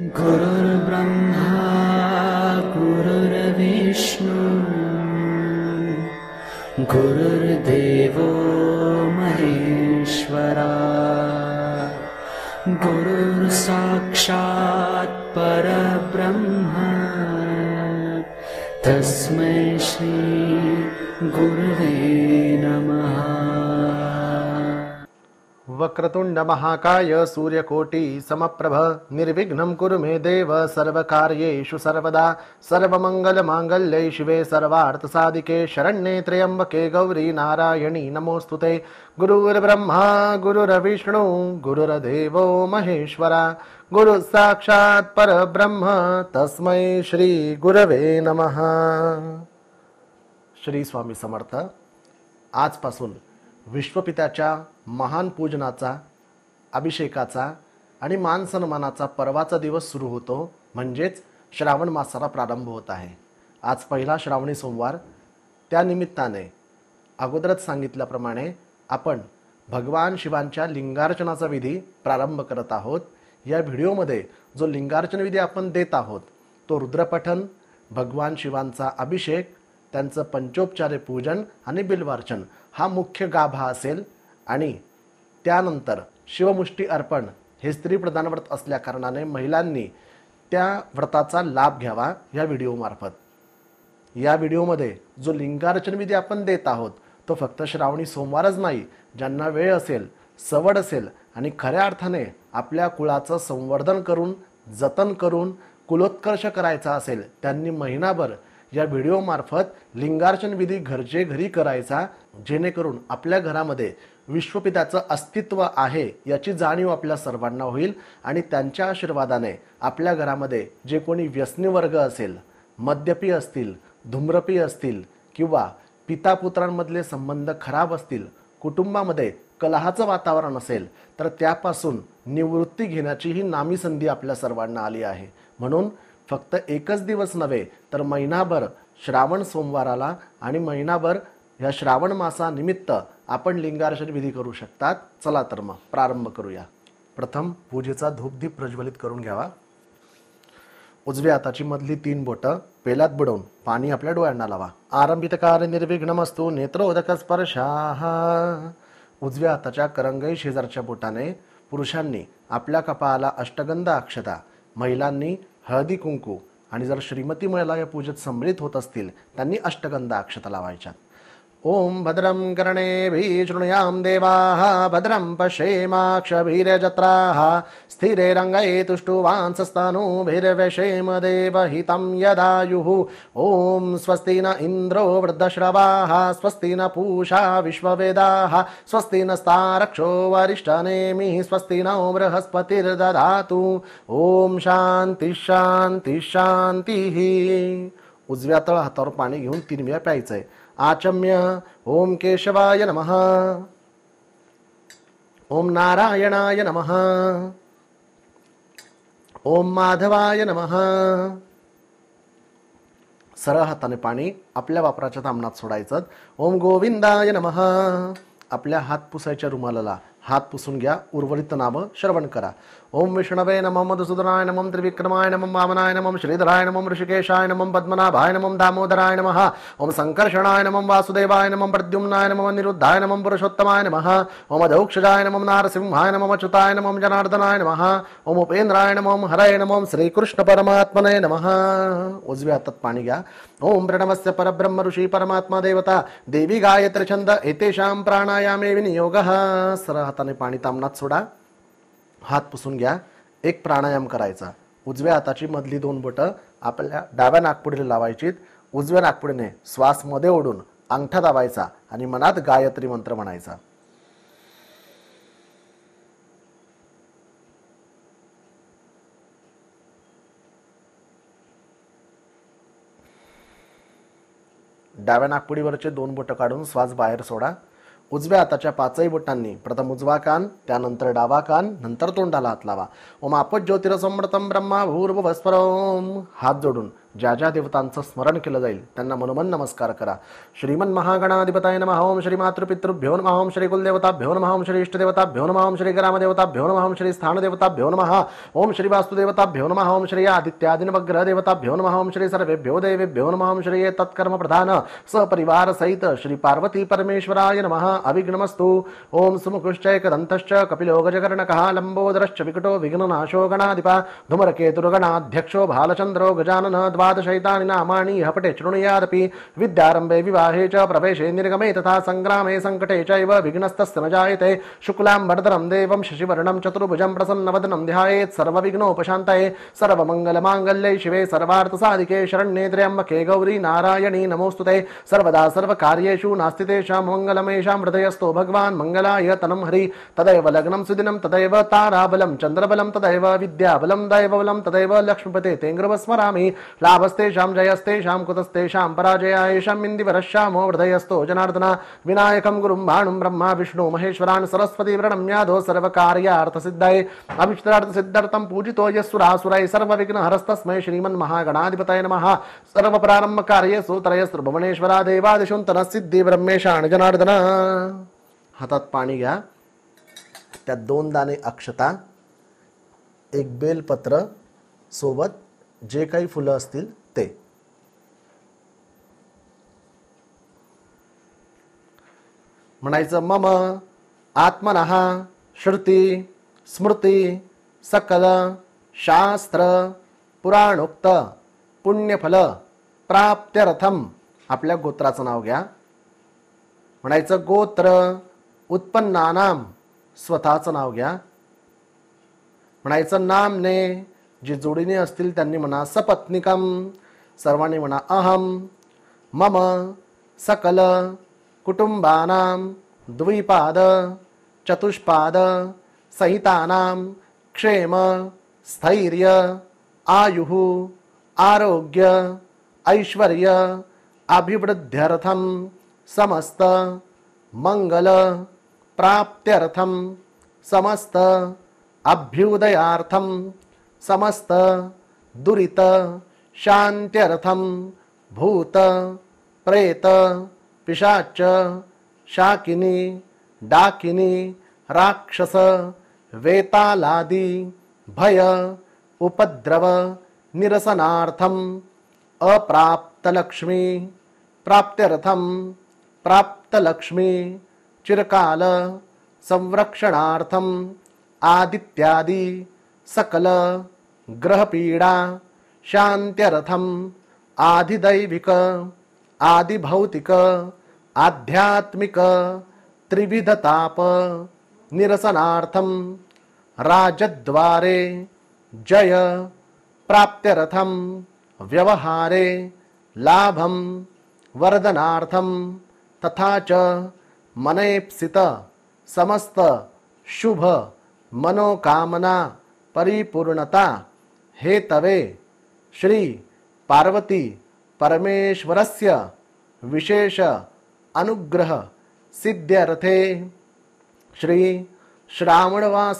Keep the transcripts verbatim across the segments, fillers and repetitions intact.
गुरुर्ब्रह्मा गुरुर्विष्णु गुरुर्देवो महेश्वरा गुरुर्साक्षात् परब्रह्म तस्मै श्री गुरुवे नमः। वक्रतुंड महाकाय सूर्यकोटि समप्रभ निर्विघ्नं कुरु मे देव सर्वकार्येषु सर्वदा सर्वमंगल मांगल्ये शिवे सर्वार्थ साधिके शरण्ये त्र्यंबके गौरी नारायणी नमोस्तुते। गुरुर्ब्रह्मा गुरुर्विष्णु गुरुर्देवो महेश्वरा गुरु साक्षात् परब्रह्म तस्मै श्री गुरवे नमः। श्री स्वामी समर्थ। आजपासून विश्वपित्याच्या महान पूजनाचा, अभिषेकाचा आणि मान सन्मानाचा पर्वाचा दिवस सुरू होतो, म्हणजेच श्रावण मासाला प्रारंभ होत आहे। आज पहिला श्रावणी सोमवार, त्या निमित्ताने अगोदरच सांगितल्याप्रमाणे आपण भगवान शिवांच्या लिंगार्चनाचा विधी प्रारंभ करत आहोत। या व्हिडिओमध्ये जो लिंगार्चन विधी आपण देत आहोत तो रुद्रपठण, भगवान शिवांचा अभिषेक, त्यांचं पंचोपचारे पूजन आणि बिल्वार्चन हा मुख्य गाभा असेल आणि त्यानंतर शिवमुष्टी अर्पण हे स्त्री प्रधान व्रत असल्या कारणाने महिलांनी त्या व्रताचा लाभ घ्यावा या व्हिडिओमार्फत। या व्हिडिओमध्ये जो लिंगार्चन विधी आपण देत आहोत तो फक्त श्रावणी सोमवारच नाही, ज्यांना वेळ असेल, सवड असेल आणि खऱ्या अर्थाने आपल्या कुळाचं संवर्धन करून, जतन करून कुलोत्कर्ष करायचा असेल, त्यांनी महिनाभर या व्हिडिओमार्फत लिंगार्चन विधी घरचे घरी करायचा, जेणेकरून आपल्या घरामध्ये विश्वपित्याचं अस्तित्व आहे याची जाणीव आपल्या सर्वांना होईल आणि त्यांच्या आशीर्वादाने आपल्या घरामध्ये जे कोणी व्यसनी वर्ग असेल, मद्यपी असतील, धूम्रपी असतील किंवा पितापुत्रांमधले संबंध खराब असतील, कुटुंबामध्ये कलहाचं वातावरण असेल तर त्यापासून निवृत्ती घेण्याची ही नामी संधी आपल्या सर्वांना आली आहे। म्हणून फक्त एकच दिवस नव्हे तर महिनाभर श्रावण सोमवाराला आणि महिनाभर या श्रावण मासानिमित्त आपण लिंगार्चन विधी करू शकतात। चला तर मग प्रारंभ करूया। प्रथम पूजेचा धूपदीप प्रज्वलित करून घ्यावा। उजव्या हाताची मधली तीन बोटं पेल्यात बुडवून पाणी आपल्या डोळ्यांना लावा। आरंभितकार निर्विघ्नमस्तु नेत्रोदक स्पर्शाः। उजव्या हाताच्या करंगई शेजारच्या बोटाने पुरुषांनी आपल्या कपाळाला अष्टगंध अक्षता, महिलांनी हळदी कुंकू आणि जर श्रीमती महिला या पूजेत सम्मिलित होत असतील त्यांनी अष्टगंध अक्षता लावायच्या। ओम भद्रं कर्णेभिः शृणुयाम देवाः भद्रं पश्येमाक्षभिर्यजत्राः स्थिरैरङ्गैः तुष्टुवांसस्तनूभिर्व्यशेम देवहितं यदायुः। ओम स्वस्ति न इन्द्रो वृद्धश्रवाः स्वस्ति न पूषा विश्ववेदाः स्वस्ति नस्तारक्षो वरिष्ठनेमिः स्वस्ति नो बृहस्पतिर्दधातु। ओम शांती शांती शांतीः। उजव्या तळ हातावर पाणी घेऊन तीन वेळा प्यायचंय। आचम्य ओम केशवाय नमः, ओम नारायणाय नमः, ओम माधवाय नमः। सरळ हाताने पाणी आपल्या वापराच्या तामणात सोडायचं। ओम गोविंदाय नमः। आपल्या हात पुसायच्या रुमालाला हात पुसून घ्या, उर्वरित नाम श्रवण करा। ओम विष्णवे नमः, मधुसूदनाय नमः, त्रिविक्रमाय नमः, वामनाय नमः, श्रीधराय नमः, ऋषिकेशाय नमः, पद्मनाभाय नमः, दामोदराय नमः। ओम संकर्षणाय नमः, वासुदेवाय नमः, प्रद्युम्नाय नमः, निरुद्धाय नमः, पुरुषोत्तमाय नमः। ओम अधोक्षजाय नमः, नारसिंहाय नमः, अच्युताय नमः, जनार्दनाय नमः। ओम उपेंद्राय नमः, हरये नमः, श्रीकृष्ण परमात्मने नमः। उजव्या हातात पाणी घ्या। ओम प्रणवस्य परब्रह्म ऋषी परमात्मा देवता देवी गायत्री छंद एतेषां प्राणायामे विनियोगः। सरळ हाताने पाणी तामणात सोडा, हात पुसून घ्या। एक प्राणायाम करायचा। उजव्या हाताची मधली दोन बोटं आपल्या डाव्या नाकपुडीला लावायची। उजव्या नाकपुडीने श्वास मध्ये ओढून अंगठा दाबायचा आणि मनात गायत्री मंत्र म्हणायचा। डाव्या नाकपुडीवरचे दोन बोटं काढून श्वास बाहेर सोडा। उजव्या हाताच्या पाचही बोटांनी प्रथम उजवा कान, त्यानंतर डावा कान, नंतर तोंडाला हात लावा। ओम आपज्योतिरसमृतं ब्रह्मा भूर्भुवस्वरं। हात जोडून ज्या ज्या देवतांचं स्मरण केलं जाईल त्यांना मनोमन नमस्कार करा. श्रीमन महागणाधिपताय नमः. ओम श्री मातृपितृभ्यो नमः. ओम श्री कुलदेवताभ्यो नमः. ओम श्री इष्टदेवताभ्यो नमः. ओम श्री ग्रामदेवताभ्यो नमः. ओम श्री स्थानदेवताभ्यो नमः. ओम श्री वास्तुदेवताभ्यो नमः. ओम श्री आदित्यादिनवग्रह देवताभ्यो नमः. ओम श्री सर्वेभ्यो देवेभ्यो नमः. ओम श्री तत्कर्म प्रधान सपरिवार सहित श्री पार्वती परमेश्वराय नमः. अभिघ्नमस्तु. ओम सुमुखश्चैकदन्तश्च कपिलो गजकर्णकः लंबोदरश्च विकटो विघ्ननाशो गणाधिपा धूमरकेतुर्गणाध्यक्षो भालचन्द्रो गजानन द्वादशैतानि नामानि यः पठे शृणुयादपि विद्यारम्भे विवाहे च प्रवेशे निर्गमे तथा संग्रामे संकटे चैव विघ्नस्तस्य न जायते. शुक्लाम्बरधरं देवं शशिवर्णं चतुर्भुजं प्रसन्नवदनं ध्यायेत् सर्वविघ्नोपशान्तये. सर्वमङ्गलमाङ्गल्ये शिवे सर्वार्थसाधिके शरण्ये त्र्यम्बके गौरी नारायणी नमोस्तुते. सर्वदा सर्वकार्येषु नास्ति तेषां मङ्गलमेषां हृदयस्थो भगवान् मंगलाय तनं हरि. तदैव लग्नं सुदिनं तदैव ताराबलं चन्द्रबलं तदैव विद्याबलं दैवबलं तदैव लक्ष्मीपते तेङ्ग्रव स्मरामि. लाभस्तेषां जयस्तेषां कुतस्तेषां पराजयायेषां इन्दिवरश्यामो हृदयस्थो जनार्दन. विनायकं गुरुं भानुं ब्रह्मा विष्णु महेश्वरान् सरस्वती प्रणम्यादो सर्वकार्यार्थसिद्धये. अभीष्टार्थसिद्ध्यर्थं पूजितो यस्सुरासुरैः सर्वविघ्नहरस्तस्मै श्रीमन्महागणाधिपतये नमः. सर्वप्रारंभकार्येषु त्रयस्त्रिभुवनेश्वरा देवादिशुंतनः सिद्धी ब्रह्मेशान जनार्दन. हातात पाणी घ्या. त्यात दोन दाणे अक्षता, एक बेलपत्र सोबत जे काही फुलं असतील ते. म्हणायचं मम आत्मनः श्रुती स्मृती सकल शास्त्र पुराणोक्त पुण्यफल प्राप्त्यर्थम. आपल्या गोत्राचं नाव घ्या. म्हणायचं गोत्र उत्पन्नानाम. स्वतःचं नाव घ्या. म्हणायचं नामने. जे जोडीने असतील त्यांनी म्हणा सपत्निकम. सर्वांनी म्हणा अहम मम सकल कुटुंबानां द्विपाद चतुष्पाद सहितानां क्षेम स्थैर्य आयुः आरोग्य ऐश्वर्य अभिवृद्ध्यर्थं समस्त मंगल प्राप्त्यर्थं समस्त अभ्युदयार्थं समस्त दुरित शांत्यर्थं भूत प्रेत पिशाच शाकिनी डाकिनी राक्षस वेतालादि भय उपद्रव निरसनार्थं अप्राप्तलक्ष्मी प्राप्त्यर्थं प्राप्तलक्ष्मी चिरकाल संरक्षणार्थं आदित्यादि सकल ग्रहपीडा शांत्यर्थं आदिदैविक आदिभौतिक आध्यात्मिक त्रिविधताप निरसनार्थं राजद्वारे जय प्राप्त्यर्थं व्यवहारे लाभं वर्धनार्थं तथा च मनेप्सित समस्त शुभ मनोकामना परिपूर्णता हेतवे श्री पार्वती परमेश्वरस्य विशेष अनुग्रह सिद्ध्यर्थे श्री श्रावणवास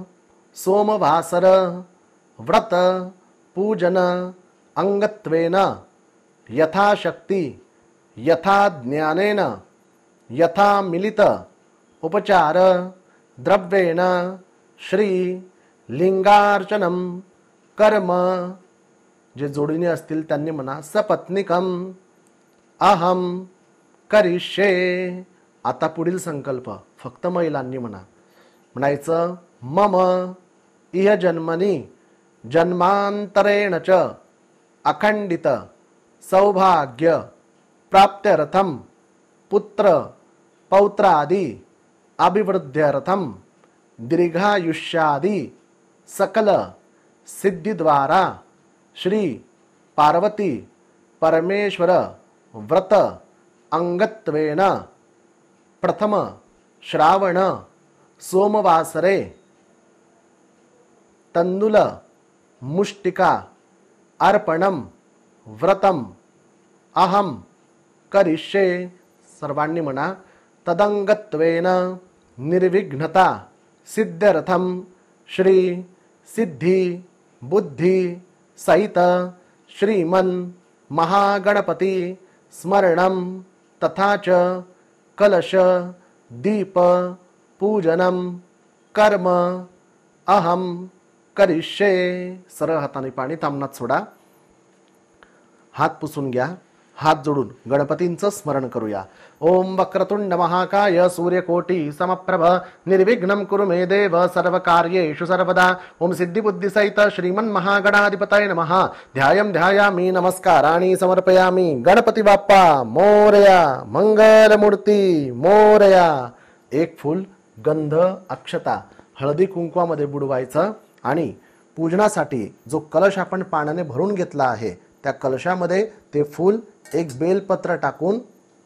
सोमवासर व्रत पूजन अंगत्वेन यथाशक्ति यथा ज्ञानेन यथा मिलित उपचार द्रव्येण श्री लिंगार्चनम कर्म. जे जोडीने असतील त्यांनी म्हणा सपत्निकम अहम करिष्ये. आता पुढील संकल्प फक्त महिलांनी म्हणा. म्हणायचं मम इह जन्मनी जन्मांतरेण च अखंडित सौभाग्य प्राप्त्यर्थं पुत्र पौत्रादि अभिवृद्ध्यर्थं दीर्घायुष्यादि सकल सिद्धि द्वारा श्री पार्वती परमेश्वर व्रत अंगत्वेन प्रथम श्रावण सोमवासरे तंदुल मुष्टिका अर्पणम व्रतम अहम करिष्ये. सर्वांनी म्हणा तदंगत्वेन निर्विघ्नता सिद्ध्यर्थं श्री सिद्धि बुद्धि सहित श्रीमन् महागणपती स्मरणं तथा च कलश दीप पूजनम कर्म अहम करिष्ये. सरळ हाताने पाणी तामनात सोडा. हात पुसून घ्या. हात जोडून गणपतींचं स्मरण करूया. ओम वक्रतुंड महाकाय सूर्यकोटी समप्रभ निर्विघ्नं कुरु मे देव सर्वकार्येषु सर्वदा. ओम सिद्धिबुद्धी सहित श्रीमन् महागणाधिपतये नमः. ध्यायं ध्यायामि नमस्काराणि समर्पयामि. गणपती बाप्पा मोरया. मंगलमूर्ती मोरया. एक फूल, गंध, अक्षता हळदी कुंकवामध्ये बुडवायचं आणि पूजनासाठी जो कलश आपण पाण्याने भरून घेतला आहे त्या कलशामध्ये ते फूल एक बेलपत्र टाकून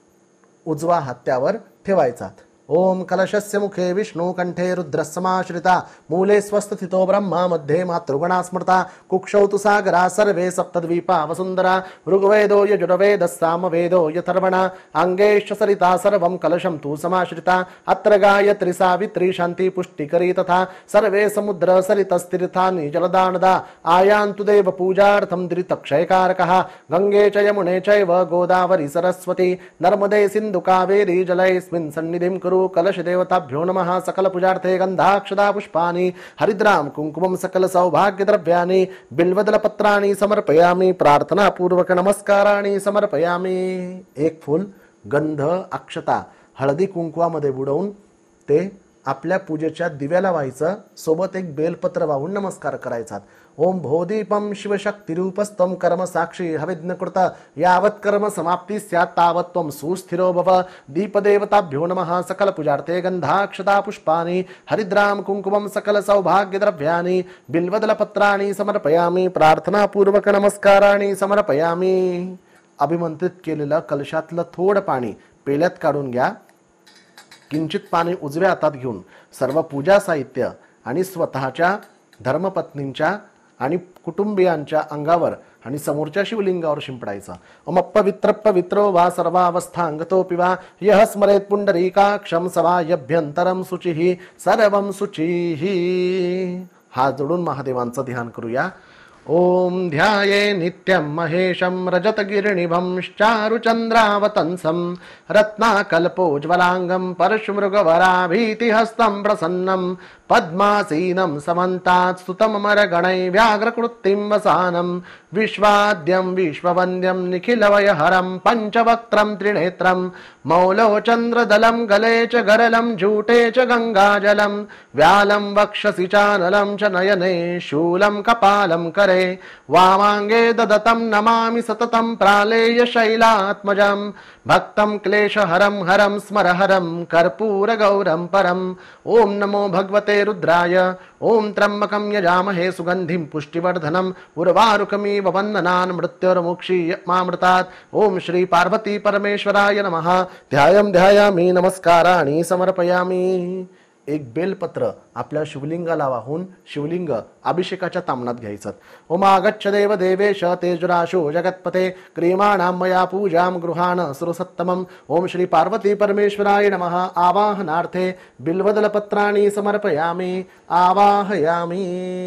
उजवा हात त्यावर ठेवायचा. ओम कलशस्य मुखे विष्णु कंठे रुद्रसमाश्रिता मूले स्वस्थितो ब्रह्मा मध्ये मातृगणा स्मृता कुक्षौ तु सागरा सर्वे सप्तद्वीपा वसुंधरा ऋग्वेदो यजुर्वेदः सामवेदो यथर्वणा अंगेश्च सरिता सर्वं कलशं तु समाश्रिता अत्र गायत्री सावित्री शांति पुष्टिकरी तथा सर्वे समुद्र सरितस्तीर्थानि जलदानदा आयान्तु देव पूजार्थं धृतक्षयकारकः गंगे च यमुने चैव गोदावरी सरस्वती नर्मदे सिन्धु कावेरी जलेऽस्मिन् सन्निधिं कुरु. कलश देवताभ्यो नमः. सकल पूजार्थे गंधाक्षदा पुष्पाणि हरिद्राम कुंकुमं सकल सौभाग्य द्रव्याणि बिल्वदल पत्राणि समर्पयामि. प्रार्थना पूर्वक नमस्काराणि समर्पयामि. एक फूल, गंध, अक्षता हळदी कुंकवामध्ये बुडवून ते आपल्या पूजेच्या दिव्याला व्हायचं. सोबत एक बेलपत्र वाहून नमस्कार करायचा. ओम भोदीपम शिवशक्तिरूपस्थं कर्म साक्षी हविज्ञकृत यावत् कर्म समाप्ति स्यात् तावत् त्वं सुस्थिरो भव. दीपदेवताभ्यो नमः. सकल पूजार्थे गंधाक्षता पुष्पाणि हरिद्राम कुंकुमं सकल सौभाग्य द्रव्याणि बिल्वदल पत्राणि समर्पयामि. प्रार्थना पूर्वक नमस्काराणि समर्पयामि. अभिमंत्रित केलेलं कलशातलं थोडं पाणी पेल्यात काढून घ्या. किंचित पाणी उजव्या हातात घेऊन सर्व पूजा साहित्य आणि स्वतःच्या धर्मपत्नींच्या आणि कुटुंबियांच्या अंगावर आणि समोरच्या शिवलिंगावर शिंपडायचा. ओम पवित्र पवित्रो वा सर्वावस्थांगतोऽपि वा यः स्मरेत् पुंडरीकाक्षं सवायभ्यंतरं शुचिः सर्वं शुचिः. हात जोडून महादेवांचं ध्यान करूया. ओम ध्याये नित्यं महेशं रजतगिरिनिभं चारुचंद्रावतंसं रत्नाकल्पोज्ज्वलांगं परशुमृगवराभीतिहस्तं प्रसन्नं पद्मासीनं समन्तात् स्तुतममरगणैः व्याघ्रकृत्तिं वसानं विश्वाद्यं विश्ववन्द्यं निखिलवयहरं पञ्चवक्त्रं त्रिनेत्रं मौलोचन्द्रदलं गले च गरलं जूटे च गंगाजलं व्यालं वक्षसि चानलं च नयने शूलं कपालं करे वामांगे ददतं नमामि सततं प्रालेय शैलात्मजं भक्तं क्लेशहरं हरं स्मरहरं कर्पूरगौरं परम्. ओम नमो भगवते रुद्राय. ओम त्र्यंबकं यजामहे सुगंधिं पुष्टिवर्धनम् उर्वारुकमिव वन्दनान् मृत्युर्मुक्षीयमामृतात्. ओम श्री पार्वती परमेश्वराय नमः. ध्यायं ध्यायामि नमस्काराणि समर्पयामि. एक बेलपत्र आपल्या शिवलिंगाला वाहून शिवलिंग अभिषेकाच्या तामणात घ्यायचं. ओम आगच्छ देव देवेश तेजराशो जगत्पते क्रियमाणां मया पूजां गृहाण सुरसत्तमम्. ओम श्री पार्वती परमेश्वराय नमः. आवाहनार्थे बिल्वदलपत्राणि समर्पयामि. आवाहयामि.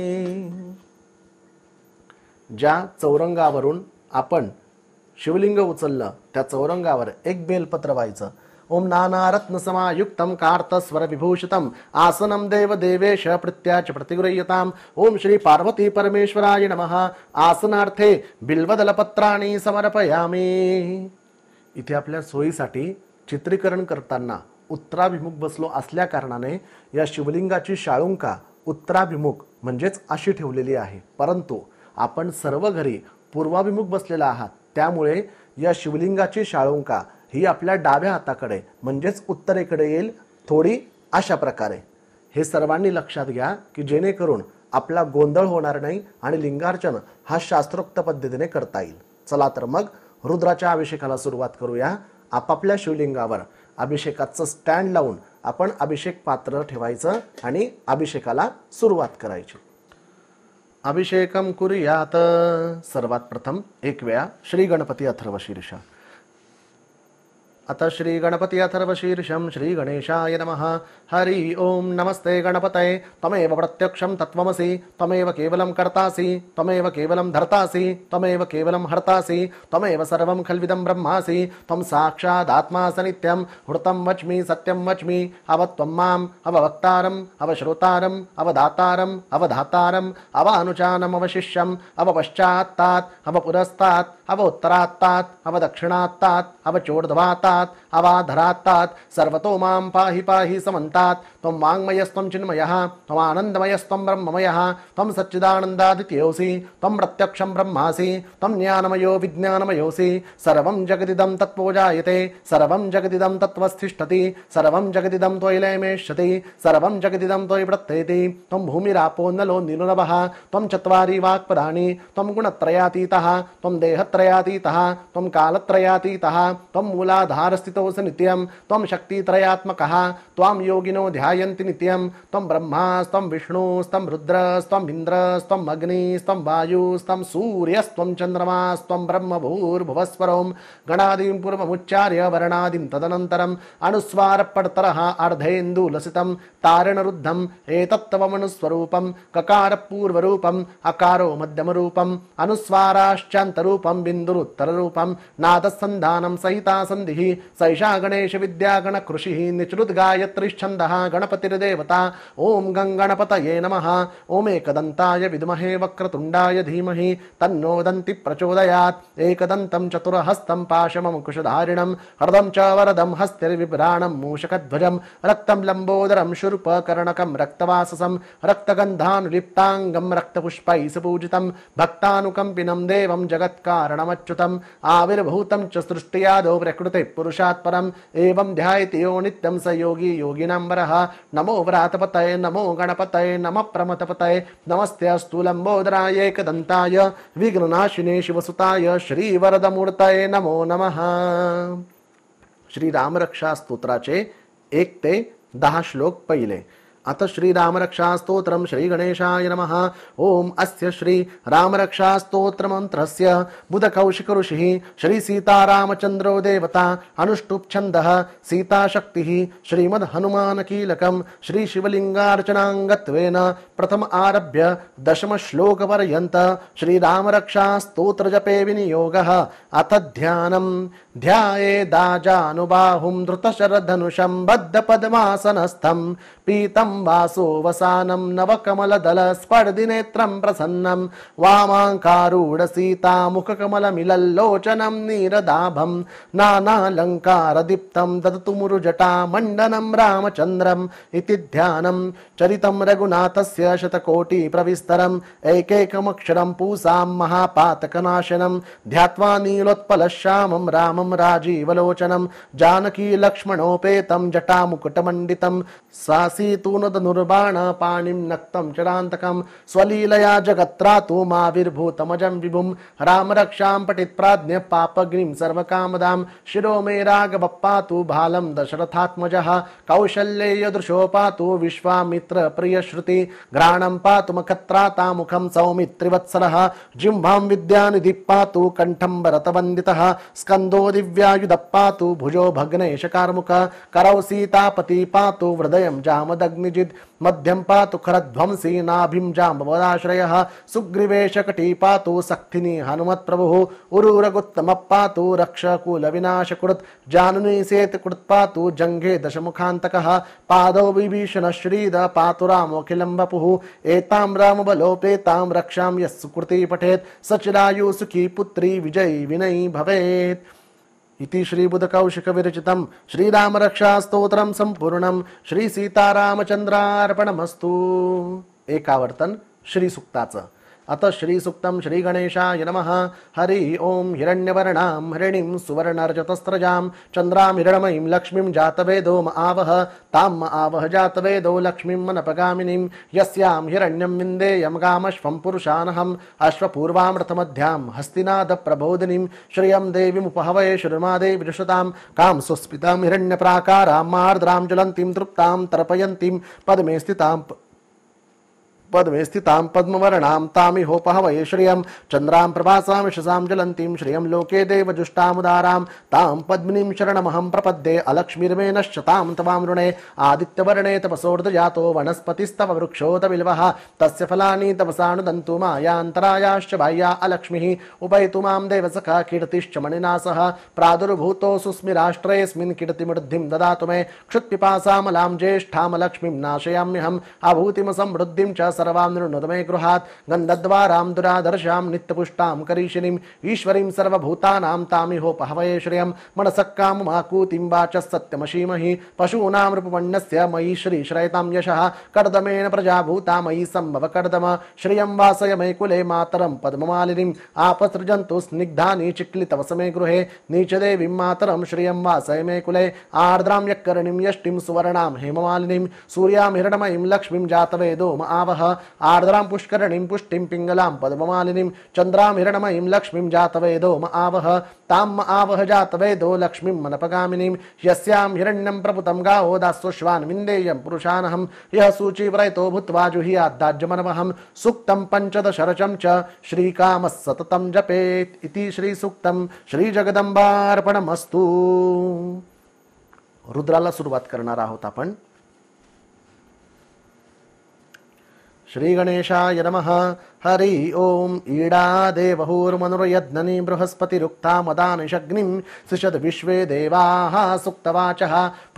ज्या चौरंगावरून आपण शिवलिंग उचललं त्या चौरंगावर एक बेलपत्र व्हायचं. ओम नानारत्न समायुक्तं कार्तस्वर विभूषितं आसनं देव देवेश प्रत्याच प्रतिगृह्यताम्. ओम श्री पार्वती परमेश्वराय नमः. आसनार्थे बिल्वदलपत्राणि समर्पयामि. इथे आपल्या सोयीसाठी चित्रीकरण करताना उत्तराभिमुख बसलो असल्या कारणाने या शिवलिंगाची शाळुंका उत्तराभिमुख म्हणजेच अशी ठेवलेली आहे. परंतु आपण सर्व घरी पूर्वाभिमुख बसलेला आहात त्यामुळे या शिवलिंगाची शाळुंका ही आपल्या डाव्या हाताकडे म्हणजेच उत्तरेकडे येईल थोडी अशा प्रकारे. हे सर्वांनी लक्षात घ्या की जेणेकरून आपला गोंधळ होणार नाही आणि लिंगार्चन हा शास्त्रोक्त पद्धतीने करता येईल. चला तर मग रुद्राच्या अभिषेकाला सुरुवात करूया. आपापल्या शिवलिंगावर अभिषेकाचं स्टँड लावून आपण अभिषेक पात्र ठेवायचं आणि अभिषेकाला सुरुवात करायची. अभिषेकम कुर्यात. सर्वात प्रथम एक वेळा श्री गणपती अथर्व शीर्ष अथ श्री गणपति अथर्वशीर्षं श्री गणेशाय नमः। हरि ओम नमस्ते गणपतये त्वमेव प्रत्यक्षं तत्त्वमसि त्वमेव केवलं कर्तासि त्वमेव केवलं धर्तासि त्वमेव केवलं हर्तासि त्वमेव सर्वं खल्विदं ब्रह्मासि त्वं साक्षादात्मासि नित्यं हृतं वच्मि सत्यं वच्मि अव त्वं माम् अववक्तारम् अवश्रोतारम् अवदातारम् अवधातारम् अवानुचानम् अवशिष्यम् अवपश्चात्तात् अवपुरस्तात् अवोत्तरात्तात् अवदक्षिणात्तात् अवचोर्ध्वात्तात् अवाधरात्तात् सर्वतो मां पाहि पाहि समन्तात् त्वं वाङ्मयस्त्वं चिन्मयः त्वमानन्दमयस्त्वं ब्रह्ममयः त्वं सच्चिदानन्दादित्योऽसि त्वं प्रत्यक्षं ब्रह्मासि त्वं ज्ञानमयो विज्ञानमयोऽसि सर्वं जगदिदं तत्त्वजायते सर्वं जगदिदं तत्त्वस्थिष्ठति सर्वं जगदिदं त्वयि लयमेष्यति सर्वं जगदिदं त्वयि प्रत्येति त्वं भूमिरापो नलो नीलनभः त्वं चत्वारि वाक्पदानि त्वं गुणत्रयातीतः त्वं देहत्रयातीतः त्वं कालत्रयातीतः त्वं मूलाधारस्थितोऽसि नित्यं त्वं शक्तित्रयात्मकः त्वां योगिनो ध्यायन्ति नित्यं त्वं ब्रह्मास्त्वं विष्णुस्त्वं रुद्रस्त्वं इन्द्रस्त्वं अग्निस्त्वं वायुस्त्वं सूर्यस्त्वं चन्द्रमास्त्वं ब्रह्म भूर्भुवस्वरों गणादिं पूर्वमुच्चार्य वर्णादिं तदनन्तरम् अनुस्वारपडतरः अर्धेन्दुलसितं तारणरुद्धम् एतत्तवमनुस्वरूपं ककारपूर्वरूपम् अकारो मध्यमरूपम् अनुस्वाराश्चान्तरूपं बिन्दुरुत्तररूपं नादसन्धानं सहिता सन्धिः सैषा गणेश विद्या गणकृषिः निचृद्गायत्रीश्छन्दः गणपतिर्देवता ओं गङ्गणपतये नमः। ओम एकदन्ताय विद्महे वक्रतुण्डाय धीमहि तन्नो दन्ति प्रचोदयात्। एकदन्तं चतुरहस्तं पाशममुकुशधारिणं हरदं च वरदं हस्तिर्विभ्राणं मूषकध्वजं रक्तं लम्बोदरं शूर्पकर्णकं रक्तवाससं रक्तगन्धानुलिप्ताङ्गं रक्तपुष्पैः सुपूजितं भक्तानुकम्पिनं देवं जगत्कारणमच्युतम् आविर्भूतं च सृष्टियादौ प्रकृते पुरुषात् परम् एवं ध्यायति यो नित्यं स योगी योगिनाम्बरः। नमो व्रातपतये नमो गणपतये नमः प्रमथपतये नमस्ते अस्तु लंबोदराय एकदन्ताय विघ्ननाशिने शिवसुताय श्रीवरदमूर्तये नमो नमः। श्री रामरक्षा स्तोत्राचे एक ते दहा श्लोक पहिले। अथ श्री रामरक्षा स्तोत्रम श्री गणेशाय नमः। ओम अस्य श्री रामरक्षा स्तोत्र मंत्रस्य बुधकौशिक ऋषिः श्री सीतारामचंद्रो देवता अनुष्टुप् छन्दः सीता शक्तिः श्रीमद् हनुमान कीलकं श्री शिवलिंगार्चनांगत्वेन प्रथम आरभ्य दशम श्लोक पर्यन्त श्री रामरक्षा स्तोत्र जपे विनियोगः। अथ ध्यानं ध्यायेदाजानुबाहुं धृतशरधनुषं बद्धपद्मासनस्थं पीतं वासो वसानं नवकमलदल स्पर्धिनेत्रं प्रसन्नं वामाङ्कारूढ सीता मुखकमलमिलल्लोचनं नीरदाभं नानालङ्कारदीप्तं ददतु मुरुजटा मण्डनं रामचन्द्रम् इति ध्यानं चरितं रघुनाथस्य शतकोटि प्रविस्तरम् एकैकमक्षरं पूसां महापातकनाशनं ध्यात्वा नीलोत्पलश्यामं रामं राजीवलोचनं जानकी लक्ष्मणोपेतं जटामुकुटमण्डितं सासीतु नुर्बाण पाणिं नक्तं चरान्तकं स्वलीलया जगत्रातु माविर्भूतमजं विभुं राम रक्षां पठित प्राज्ञ पापग्निं सर्वकामदां शिरो मे राघवप्पातु बालं दशरथात्मजः कौशल्येयदृशो पातु विश्वामित्र प्रियश्रुति घ्राणं पातु मखत्राता मुखं सौमित्रिवत्सरः जिह्वां विद्यानिधि पातु कंठं भरतवन्दितः स्कन्दो दिव्यायुध पातु भुजो भग्नेशकार्मुक करौ सीतापति पातु हृदयं जामदग्निजित् मध्यं पातु खरध्वंसी नाभिं जाम्बवदाश्रयः सुग्रीवेशकटी पातु सक्थिनी हनुमत्प्रभुः उरुरगुत्तमः पातु रक्षकुलविनाशकृत् जाननी सेतुकृत् पातु जङ्घे दशमुखान्तकः पादौ विभीषणश्रीद पातु रामोऽखिलं वपुः एतां रामबलोपेतां रक्षां यः सुकृती पठेत् सचिरायु सुखी पुत्री विजयी विनयी भवेत्। इति श्री बुधकौशिक विरचितं श्री रामरक्षा स्तोत्रम संपूर्णं श्री सीतारामचंद्रार्पणमस्तु। एकावर्तन श्री सूक्ताचं। अथ श्री सूक्तं श्री गणेशाय नमः। हरि ओम हिरण्यवर्णां हरिणीं सुवर्णरजतस्रजां चन्द्रां हिरण्मयीं लक्ष्मीं जातवेदो म आवह तां म आवह जातवेदो लक्ष्मीं मनपगामिनीं यस्यां हिरण्यं विन्देयं गामश्वं पुरुषानहम् अश्वपूर्वामृतमध्यां हस्तिनादप्रबोधिनीं श्रियं देवीमुपहवये श्रीमादेवी दृशतां कां सुस्मितां हिरण्यप्राकारां मार्द्रां ज्वलन्तीं तृप्तां तर्पयन्तीं पद्मे स्थितां पद्मे स्थितां पद्मवर्णां तामिहोपहवये श्रियं चन्द्रां प्रभासां यशसां ज्वलन्तीं श्रियं लोके देवजुष्टामुदारां तां पद्मिनीं शरणमहं प्रपद्ये अलक्ष्मीर्मे नश्यतां तवां ऋणे आदित्यवर्णे तपसोर्धजातो वनस्पतिस्तव वृक्षोत बिल्वः तस्य फलानि तपसानुदन्तु मायान्तरायाश्च बाह्या अलक्ष्मीः उपैतु मां देवसखा कीर्तिश्च मणिना सह प्रादुर्भूतोऽसुस्मि राष्ट्रेऽस्मिन् कीर्तिमृद्धिं ददातु मे क्षुत्पिपासामलां ज्येष्ठां लक्ष्मीं नाशयाम्यहम् आभूतिं समृद्धिं च सर्वां नृणुत मे गृहात् गन्धद्वारां दुरादर्शां नित्यपुष्टां करीशिनीं ईश्वरीं सर्वभूतानां तामिहोपहवये श्रियं मनसक्काममाकूतिं वाच सत्यमशीमहि पशूनां रूपमण्यस्य मयि श्रीश्रयतां यशः कर्दमेन प्रजाभूता मयि सम्भव कर्दम श्रियं वासय मे कुले मातरं पद्ममालिनीम् आपसृजन्तु स्निग्धानि चिक्लितवसमे गृहे नीचदेवीं मातरं श्रियं वासय मे कुले आर्द्रां यक्कर्णीं यष्टिं सुवर्णां हेममालिनीं सूर्यां हिरण्मयीं लक्ष्मीं जातवेदो म आवह आर्द्रां पुष्करणीं पुष्टिं पिङ्गलां पद्ममालिनीं चन्द्रां हिरण्मयीं लक्ष्मीं जातवेदो म आवह तां म आवह जातवेदो लक्ष्मीं मनपगामिनीं यस्यां हिरण्यं प्रपुतं गावो दास्वश्वान् विन्देयं पुरुषानहं यः सूचीव्रतो भूत्वा जुह्याद्दाज्यमनवहं सूक्तं पञ्चदशरचं च श्रीकामः सततं जपेत् इति श्रीसूक्तं श्रीजगदंबार्पणमस्तु। रुद्राला सुरुवात करणार आहोत आपण। श्री गणेशाय नमः। हरि ओम ईडा देवहुर्मनुर्यज्ञनि बृहस्पतिरुक्ता मदानिशग्निं सिषद विश्वे देवाः सुक्तवाचः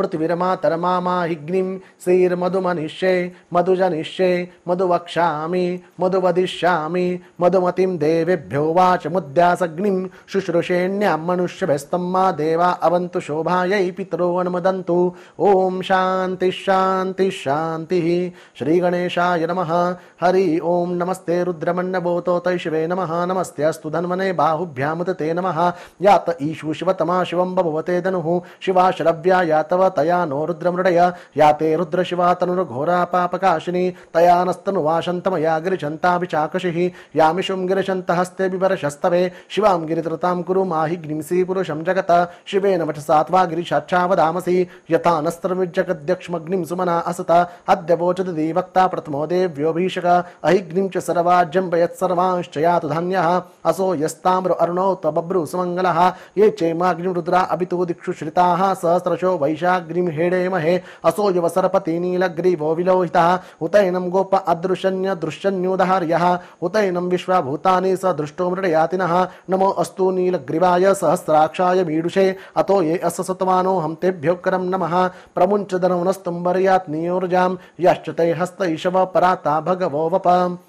पृथिवीर्मातर्मामाहिग्निं श्रीर्मधुमनिष्ये मधुजनिष्ये मधुवक्ष्यामि मधुवदिष्यामि मधुमतिं देवेभ्यो वाचमुद्यासग्निं शुश्रूषेण्यां मनुष्यभ्यस्तं मा देवा अवन्तु शोभायै पितरो अनुमदन्तु। ओम शांति शांति शांति। श्री गणेशाय नमः। हरि ओम नमस्ते रुद्रमन्नभूतो तै शिवे नमः। नमस्ते अस्तु धन्वने बाहुभ्यामुत ते नमः। यात ईशु शिवतमा शिवं बभुवते धनुः शिवा शरव्या यातव तया नो रुद्रमृडय याते रुद्र शिवा तनुर्घोरा पापकाशिनी तया नस्तनुवाशन्तमया गिरिशन्ताभिचाकशिः यामिषुं गिरिशन्त हस्ते बिभरशस्तवे शिवां गिरित्रतां कुरु माहिग्निंसि पुरुषं जगत शिवेन वचसा त्वा गिरिशाच्छावदामसि यथा नस्त्रमिज्जगद्यक्ष्मग्निं सुमना असत अद्य वोचति देवक्ता प्रथमो देव्योऽभिषक अहिग्निं च सर्वाज्यं वयत् सर्वांश्च यातु धान्यः असो यस्ताम्र अरुणौ त्वबभ्रु सुमङ्गलः ये चेमाग्निं रुद्रा अभितो दिक्षु श्रिताः सहस्रशो वैशाग्निं हेडेमहे असो युवसरपति नीलग्रीवो विलोहितः उतैनं गोप अदृशन्य दृश्यन्योदहार्यः उतैनं विश्वभूतानि स दृष्टो मृडयातिनः नमो अस्तु नीलग्रीवाय सहस्राक्षाय मीडुषे अतो ये अससतमानो हम तेभ्यो करं नमः प्रमुञ्च धनवनस्तुम्बर्यात् नियोर्जां यश्च ते हस्त ईशव पराता भगवो वप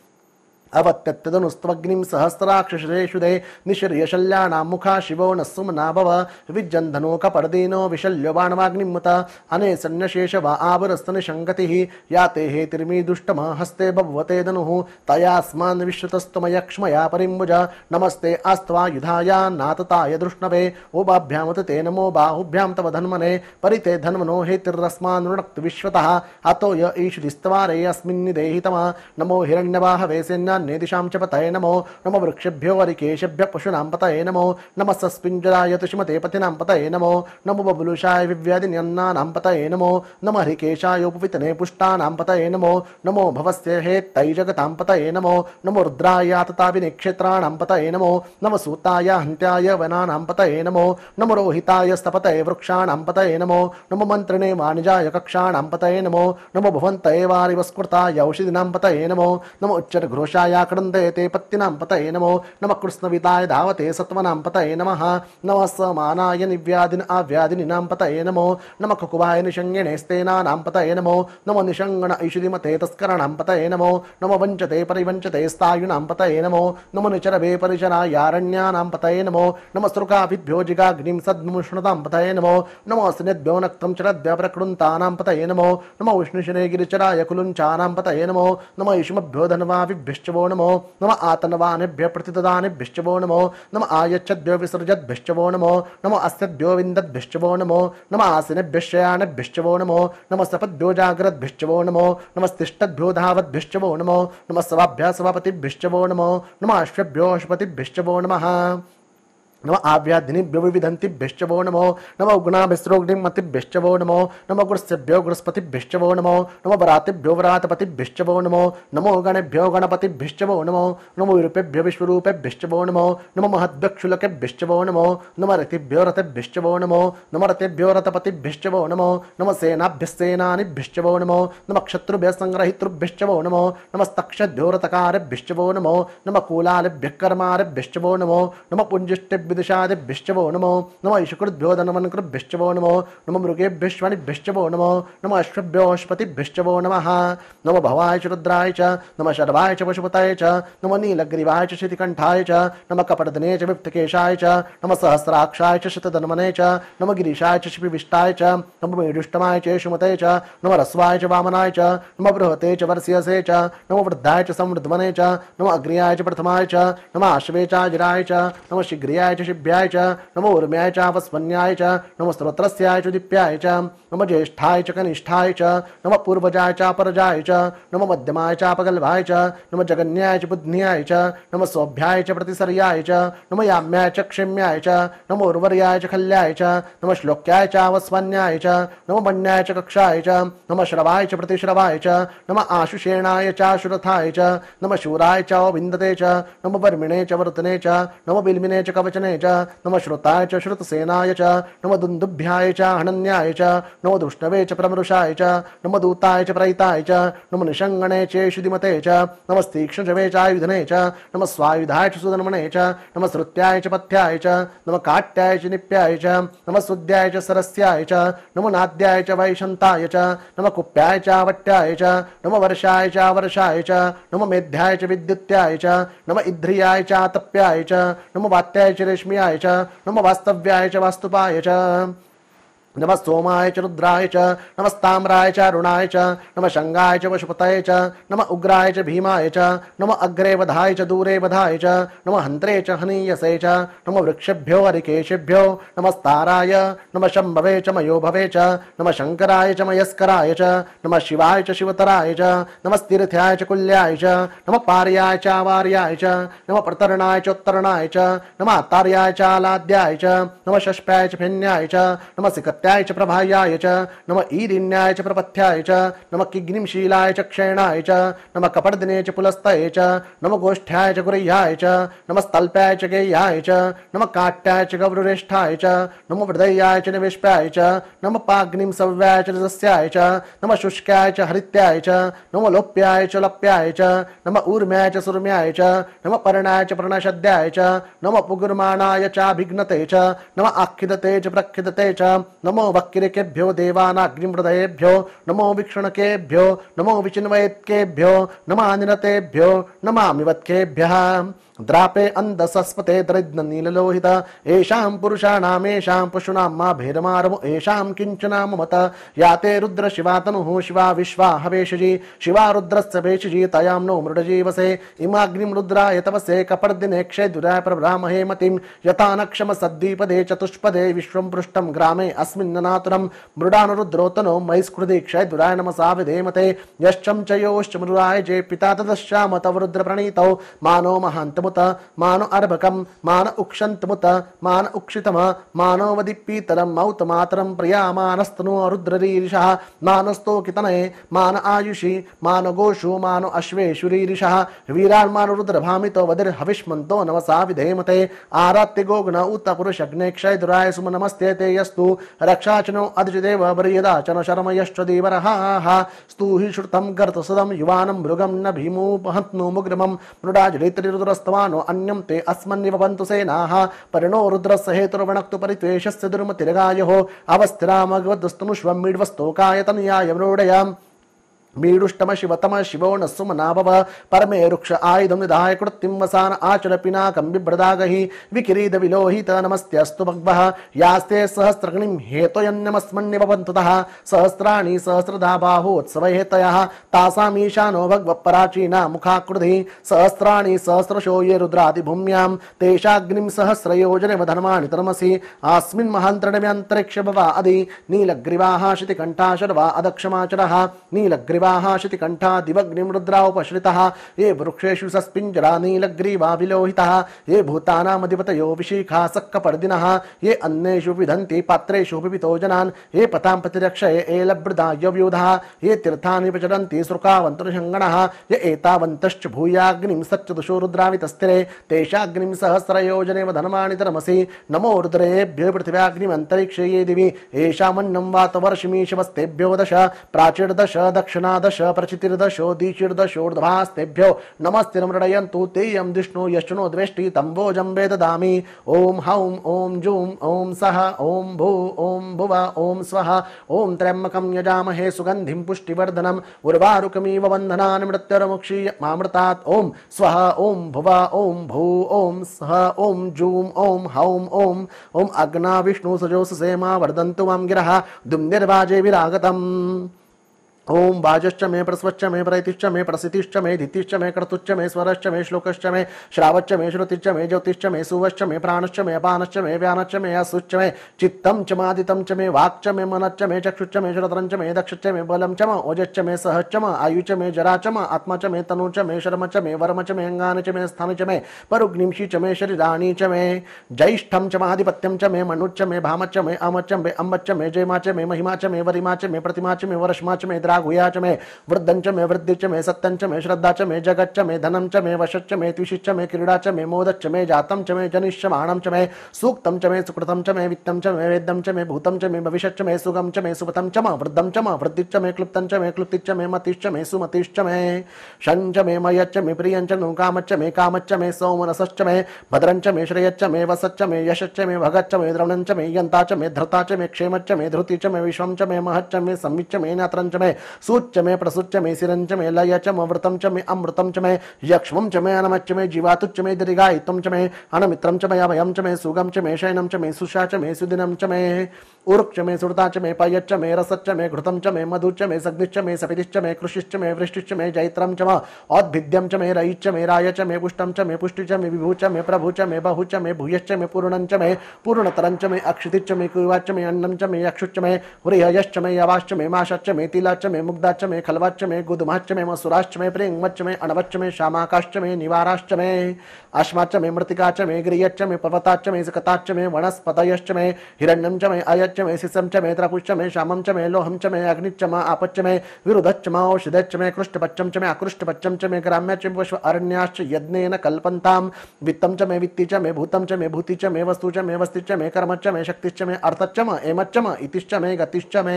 अवत्यत्यदनुस्त्वग्निं सहस्राक्षरेषुदे निशिर्यशल्याणां मुखा शिवो न सुमना भव विज्जन्धनो कपर्दीनो विशल्यो बाणवाग्निमुत अने सन्नशेष वा आवरस्तनिशङ्गतिः याते हेतिर्मी दुष्टम हस्ते बभ्वते धनुः तयास्मान् विश्रुतस्तमयक्ष्मया परिम्बुज नमस्ते आस्त्वायुधाया नातताय दृष्णवे उभाभ्यामुत ते नमो बाहुभ्यां तव धन्मने परिते धन्मनो हेतिर्रस्मान् ऋणक्तु विश्वतः अतो य ईश्वरिस्तवारे अस्मिन्निदेहितमा नमो हिरण्यवाहवे सेन्या दिशां च पतये नमो नमो वृक्षेभ्यो वरिकेशेभ्यः पशूनां पतये नमो नमः सस्पिञ्जराय तुष्मते पतिनां पतये नमो नमो बबुलुषाय विव्याधिन्यन्नानां पतये नमो नमः हरिकेशाय उपवितने पुष्टानां पतये नमो नमो भवस्य हेत्तै जगतां पतये नमो नमो रुद्राय तताभिनेक्षेत्राणां पतये नमो नमः सूताय हन्त्याय वनानां पतये नमो नमो रोहिताय स्तपतये वृक्षाणां पतये नमो नमो मन्त्रिणे वाणिजाय कक्षाणां पतये नमो नमो भवन्तये वारिवस्कृताय औषधीनां पतये नमो नमो उच्चरघोषाय कडन्ते ते पत्तिनां पतये नमो नमः कृष्णविताय धावते सत्वनां पतये नमः नमः समानाय निव्याधिन अव्याधिनीनां पतये नमो नमः कुकुवाय निषङ्गिणे स्तेनानां पतये नमो नमो निषङ्गण ऐषुधिमते तस्कराणां पतये नमो नमो वञ्चते परिवञ्चते स्थायुनां पतये नमो नमो निचरवे परिचरायारण्यानां पतये नमो नमः सृकाभिभ्यो जिगाग्निं सद्मुष्णतां पतये नमो नमो स्नेद्भ्यो नक्तं चरद्भ्य प्रकृन्तानां पतये नमो नमो विष्णुशिरे गिरिचराय कुलुञ्चानां पतये नमो नमो युष्मभ्यो धन्वाभिभ्यश्च वो नमो नमः आतनवानेभ्यः प्रतिददानेभ्यश्च वो नमो नमः आयच्छद्भ्यो विसृजद्भ्यश्च वो नमो नमः अस्यद्भ्यो विन्दद्भ्यश्च वो नमो नमः आसनेभ्यश्च शयानेभ्यश्च वो नमो नमः सपद्भ्यो जाग्रद्भ्यश्च वो नमो नमः तिष्ठद्भ्यो धावद्भ्यश्च वो नमो नमः सवाभ्यः सभापतिभ्यश्च वो नमो नमः अश्वभ्यो अश्वपतिभ्यश्च वो नमः नमः आव्याधिनिभ्यो विविधन्तिभ्यश्च वो नमो नमः उग्नाभिस्रोग्निमतिभ्यश्च वो नमो नमः गुरुस्यभ्यो गुरुस्पतिभ्यश्च वो नमो नमः वरातिभ्यो वरातपतिभ्यश्च वो नमो नमो गणेभ्यो गणपतिभ्यश्च वो नमो नमो विरूपेभ्यो विश्वरूपेभ्यश्च वो नमो नमः महद्भ्यक्षुलकेभ्यश्च वो नमो नमः रतिभ्यो रथेभ्यश्च वो नमो नमः रथेभ्यो रथपतिभ्यश्च वो नमो नमः सेनाभ्यस्सेनानिभ्यश्च वो नमो नमः क्षत्रुभ्यः संग्रहितृभ्यश्च वो नमो नमस्तक्षद्भ्यो रथकारेभ्यश्च वो नमो नमः कूलालेभ्यः कर्मारेभ्यश्च वो नमो नमः पुञ्जिष्टेभ्यः विदिशादिभ्यश्च वो नमो नमः ईशकृद्भ्यो धनवन्कृभ्यश्च वो नमो नमः मृगेभ्यश्वानिभ्यश्च वो नमो नमः अश्वभ्यो अश्वतिभ्यश्च वो नमः नमः भवाय च रुद्राय च नमः शर्वाय च पशुपतये च नमः नीलग्रीवाय च शितिकण्ठाय च नमः कपटदने च विप्तकेशाय च नमः सहस्राक्षाय च शतधन्वने च नमः गिरीशाय च शिपिविष्टाय च नमः मेढुष्टमाय च शुमते च नमः रस्वाय च वामनाय च नमः बृहते च वर्ष्यसे च नमः वृद्धाय च संवृद्धमने च नमः अग्र्याय च प्रथमाय च नमः आश्वे च अजिराय च नमः शीघ्र्याय च शिभ्याय च नमो ऊर्म्याय च वस्वन्याय च नमः स्रोत्रस्याय च दीप्याय च नमः ज्येष्ठाय च कनिष्ठाय च नमः पूर्वजाय च अपरजाय च नमः मध्यमाय च अपगल्भाय च नमः जगन्याय च बुद्ध्याय च नमः सौभ्याय च प्रतिसर्याय च नमः याम्याय च क्षेम्याय च नमः उर्वर्याय च खल्याय च नमः श्लोक्याय च वस्वन्याय च नमः मन्याय च कक्षाय च नमः श्रवाय च प्रतिश्रवाय च नमः आशुषेणाय च आशुरथाय च नमः शूराय च विन्दते च नमः वर्मिणे च वर्तने च नमः बिल्मिने च कवचने च नमः श्रुताय च श्रुतसेनाय च नमः दुन्दुभ्याय च हनन्याय च नमः दुष्णवे च प्रमरुषाय च नमः दूताय च प्रहिताय च नमः निषङ्गणे च शुदिमते च नमः तीक्ष्णजवे च आयुधने च नमः स्वायुधाय च सुधन्मने च नमः श्रुत्याय च पथ्याय च नमः काट्याय च निप्याय च नमः सुद्याय च सरस्याय च नमः नाद्याय च वैशन्ताय च नमः कुप्याय च वट्याय च नमः वर्षाय च वर्षाय च नमः मेध्याय च विद्युत्याय च नमः इध्रियाय च आतप्याय च नमः वात्याय च रेश्म्याय च नमः वास्तव्याय च वास्तुपाय च नमः सोमाय च रुद्राय च नमः ताम्राय च अरुणाय च नमः शंगाय च पशुपतये च नमः उग्राय च भीमाय च नमः अग्रे वधाय च दूरे वधाय च नमः हन्त्रे च हनीयसे च नमः वृक्षेभ्यो हरिकेशेभ्यो नमस्ताराय नमः शम्भवे च मयोभवे च नमः शंकराय च मयस्कराय च नमः शिवाय च शिवतराय च नमः तीर्थ्याय च कुल्याय च नमः पार्याय च आवार्याय च नमः प्रतरणाय च उत्तरणाय च नमः आतार्याय च आलाद्याय च नमः शष्प्याय च फेन्याय च नमः सिकत्याय च प्रभायाय च नमः ईरिण्याय च प्रपथ्याय च नमः किग्निमशीलाय च क्षयणाय च नमः कपटदिने च पुलस्तये च नमः गोष्ठ्याय च गुरह्याय च नमः स्तल्प्याय च गेह्याय च नमः काट्याय च गौरुरेष्ठाय च नमः हृदयाय च निवेष्प्याय च नमः पाग्निं सव्याय च रजस्याय च नमः शुष्काय च हरित्याय च नमः लोप्याय च लप्याय च नमः ऊर्म्याय च सुर्म्याय च नमः पर्णाय च पर्णशद्याय च नमः पुगुर्माणाय चाभिघ्नते च नमः आखिदते च प्रखिदते च नमो वक्किरिकेभ्यो देवानाग्निमृदयेभ्यो नमो वीक्षणकेभ्यो नमो विचिन्वयत्केभ्यो नमः निरतेभ्यो नमामिवत्केभ्यः द्रापे अंधसस्पते दरिद्रनीललोहित येषां पुरुषाणामेषां पशूनां मा भेदमारमो येषां किञ्चनाम मत याते रुद्र शिवा तनुः शिवा विश्वा हवेशजी शिवा रुद्रस्य भेषजी तयां नो मृडजीवसे इमाग्निं रुद्राय तवसे कपर्दिने क्षयदुराय प्रभ्रामहे मतिं यथा नक्षम सद्दीपदे चतुष्पदे विश्वं पृष्ठं ग्रामे अस्मिन्ननातुरं मृडानुरुद्रोतनो मयिस्कृति क्षयदुराय नमसा विधेमते यश्चं च योश्च मृडाय जे पिता तदश्याम तव रुद्रप्रणीतौ मानो महान्त मानो अर्भकं मान उक्षन्तमुत मान उक्षितम मानो वदिप्पीतरं मौत मातरं प्रियामानस्तनो रुद्ररीरिषः मानस्तो कितनये मान आयुषि मान गोषु मानो अश्वेशुरीरिषः वीरान्मान रुद्रभामितो वदिर हविष्मन्तो नमसा विधेमते आरात्य गोगण उत पुरुषग्ने क्षयदुराय सुम नमस्ते ते यस्तु रक्षाचनो अद्रिदेव वरीयदाचन शर्म यश्चदीवरहाः स्तु हि श्रुतं गर्तसदं युवानं मृगं न भीमोपहत्नो मुग्रमं मृडाजलितरिरुद्रस्तवानो अन्यं ते अस्मन्निव बन्तु सेनाः परिणो रुद्रस्य हेतुर्वणक्तु परित्वेषस्य दुर्मतिर्गायोः अवस्थिरामगवद्स्तनुष्वं मीड्वस्तोकाय तनयाय मृडयाम् मीडुष्टम शिवतम शिवो न सुमनाभव परमे रुक्ष आयुधं निधाय कृत्तिं वसान आचर पिनाकं बिभ्रदागहि विकिरीद विलोहित नमस्त्यस्तु भग्वः यास्ते सहस्रग्निं हेतोयन्नमस्मन्निवपन्ततः सहस्राणि सहस्रधा बाहोत्सवहेतयः तासामीशानो भगवः पराचीना मुखाकृधि सहस्राणि सहस्रशो ये रुद्रादिभूम्यां तेषाग्निं सहस्रयोजनवधर्माणि तर्मसि अस्मिन् महान्तरणमे अन्तरिक्ष भवा अधि नीलग्रीवाः शितिकण्ठा शर्वा अदक्षमाचरः नीलग्रीवा हयग्रीवाः शितिकण्ठा दिवग्निं रुद्रावपश्रितः ये वृक्षेषु सस्पिञ्जरा नीलग्रीवा विलोहितः ये भूतानामधिपतयो विशीखा सक्कपर्दिनः ये अन्नेषु विदन्ति पात्रेषु पिबतो जनान् ये पतां प्रतिरक्षये एलभृदाय व्यूधः ये तीर्थानि प्रचरन्ति श्रुकावन्तर्षङ्गणः ये एतावन्तश्च भूयाग्निं सच्चदुषो रुद्रावितस्थिरे तेषाग्निं सहस्रयोजनेव धनमानि तरमसि नमो रुद्रेभ्यो पृथिव्याग्निमन्तरिक्षे ये दिवि येषामन्नं वातवर्षिमीशवस्तेभ्यो दश प्राचीर्दश दक्षिणादश प्रचितिर्दशो दीचिर्दशोर्ध्वास्तेभ्यो नमस्ते मृडयन्तु तेयं विष्णु यश्चनो द्वेष्टि तम्बोजं वे ददामि ॐ हौं ॐ जूं ॐ सः ॐ भू ॐ भुव ॐ स्वः ॐ त्र्यम्बकं यजामहे सुगन्धिं पुष्टिवर्धनम् उर्वारुकमिव बन्धनान् मृत्युर्मुक्षीय मामृतात् ॐ स्वः ॐ भुव ॐ भू ॐ सः ॐ जूं ॐ हौं ॐ ॐ अग्ना विष्णु सजोषसेमा वर्धन्तु मां गिरः दुम्निर्वाजे विरागतम् ओम वाजश्च मे प्रस्वच्च मे प्रैतिश्च मे प्रसितिश्च मे धितिश्च मे क्रतुश्च मे स्वरश्च मे श्लोकश्च मे श्रावच्च मे श्रुतिश्च मे ज्योतिश्च मे सुवश्च मे प्राणश्च मे अपानश्च मे व्यानश्च मे असुश्च मे चित्तं च मादितं च मे वाक्च मे मनश्च मे चक्षुश्च मे श्रोत्रञ्च मे दक्षश्च मे बलं च म ओजश्च मे सहश्च म आयु च मे जरा च म आत्मा च मे तनु च मे शर्म च मे वर्म च मे अंगानि च मे स्थानि च मे परुग्निंषि च मे शरीराणि च मे ज्यैष्ठं च माधिपत्यं च मे मनुच्च मे भामच्च मे अमच्च मे अम्बच्च मे जयमा च मे महिमा च मे वरिमा च मे प्रतिमा च मे वर्ष्मा च मे गुया च मे वृद्धं च मे वृद्धि च मे सत्यं च मे श्रद्धा च मे जगच्च मे धनं च मे वशच्च मे त्विषिच्च मे क्रीडा च मे मोदच्च मे जातं च मे जनिष्यमाणं च मे सूक्तं च मे सुकृतं च मे वित्तं च मे वेद्यं च मे भूतं च मे भविष्यच्च मे सुगं च मे सुपतं च म वृद्धं च म वृद्धिच्च मे क्लुप्तं च मे क्लुप्तिच्च मे मतिश्च मे सुमतिश्च मे शं च मे मयच्च मे प्रियं च नुकामच्च मे कामच्च मे सौमनसश्च मे भद्रं च मे श्रेयच्च मे वसच्च मे यशच्च मे भगच्च मे द्रवणं च मे यन्ता च मे धृता च मे क्षेमच्च मे धृति च मे विश्वं च मे महच्च मे संविच्च मे नात्रं च मे सूच्च मे प्रसुच्च मे सिरं च मे लय च मवृतं च मे अमृतं च मे यक्ष्मं च मे अनमच्च मे जीवातुच्च मे दीर्घायुत्वं च मे अनमित्रं च मे अभयं च मे सुगं च मे शयनं च मे सुषा च मे सुदिनं च मे उर्क्ष मे सुरता च मे पयच्च मे रसच्च मे घृतं च मे मधुच्च मे सग्दिश्च मे सपितिश्च मे कृषिश्च मे वृष्टिश्च मे जैत्रं च म औद्भिद्यं च मे रयिच्च मे राय च मे पुष्टं च मे पुष्टि च मे विभु च मे प्रभु च मे बहु च मे भूयश्च मे पूर्णं च मे पूर्णतरं च मे अक्षितिश्च मे कुवाच्च मे अन्नं च मे यक्षुच्च मे हृहयश्च मे यवाश्च मे माशच्च मे तिलाच्च मे मुग्धाच्च मे खलवाच्च मे गुदमाच्च मे मसुराश्च मे प्रेंगमच्च मे अणवच्च मे शामाकाश्च मे निवाराश्च मे अश्माच्च मे मृतिकाच्च मे गिरियच्च मे पर्वताच्च मे सकताच्च मे वनस्पतयश्च मे हिरण्यं च मे अयच्च मे सिसं च मे त्रपुश्च मे श्यामं च मे लोहं च मे अग्निच्च म आपच्च मे विरुधच्च म औषधच्च मे कृष्टपच्चं च मे अकृष्टपच्चं च मे ग्राम्यच्च मे विश्व अरण्याश्च यज्ञेन कल्पन्तां वित्तं च मे वित्ति च मे भूतं च मे भूति च मे वस्तु च मे वस्तिश्च मे कर्मच्च मे शक्तिश्च मे अर्थच्च म एमच्च म इतिश्च मे गतिश्च मे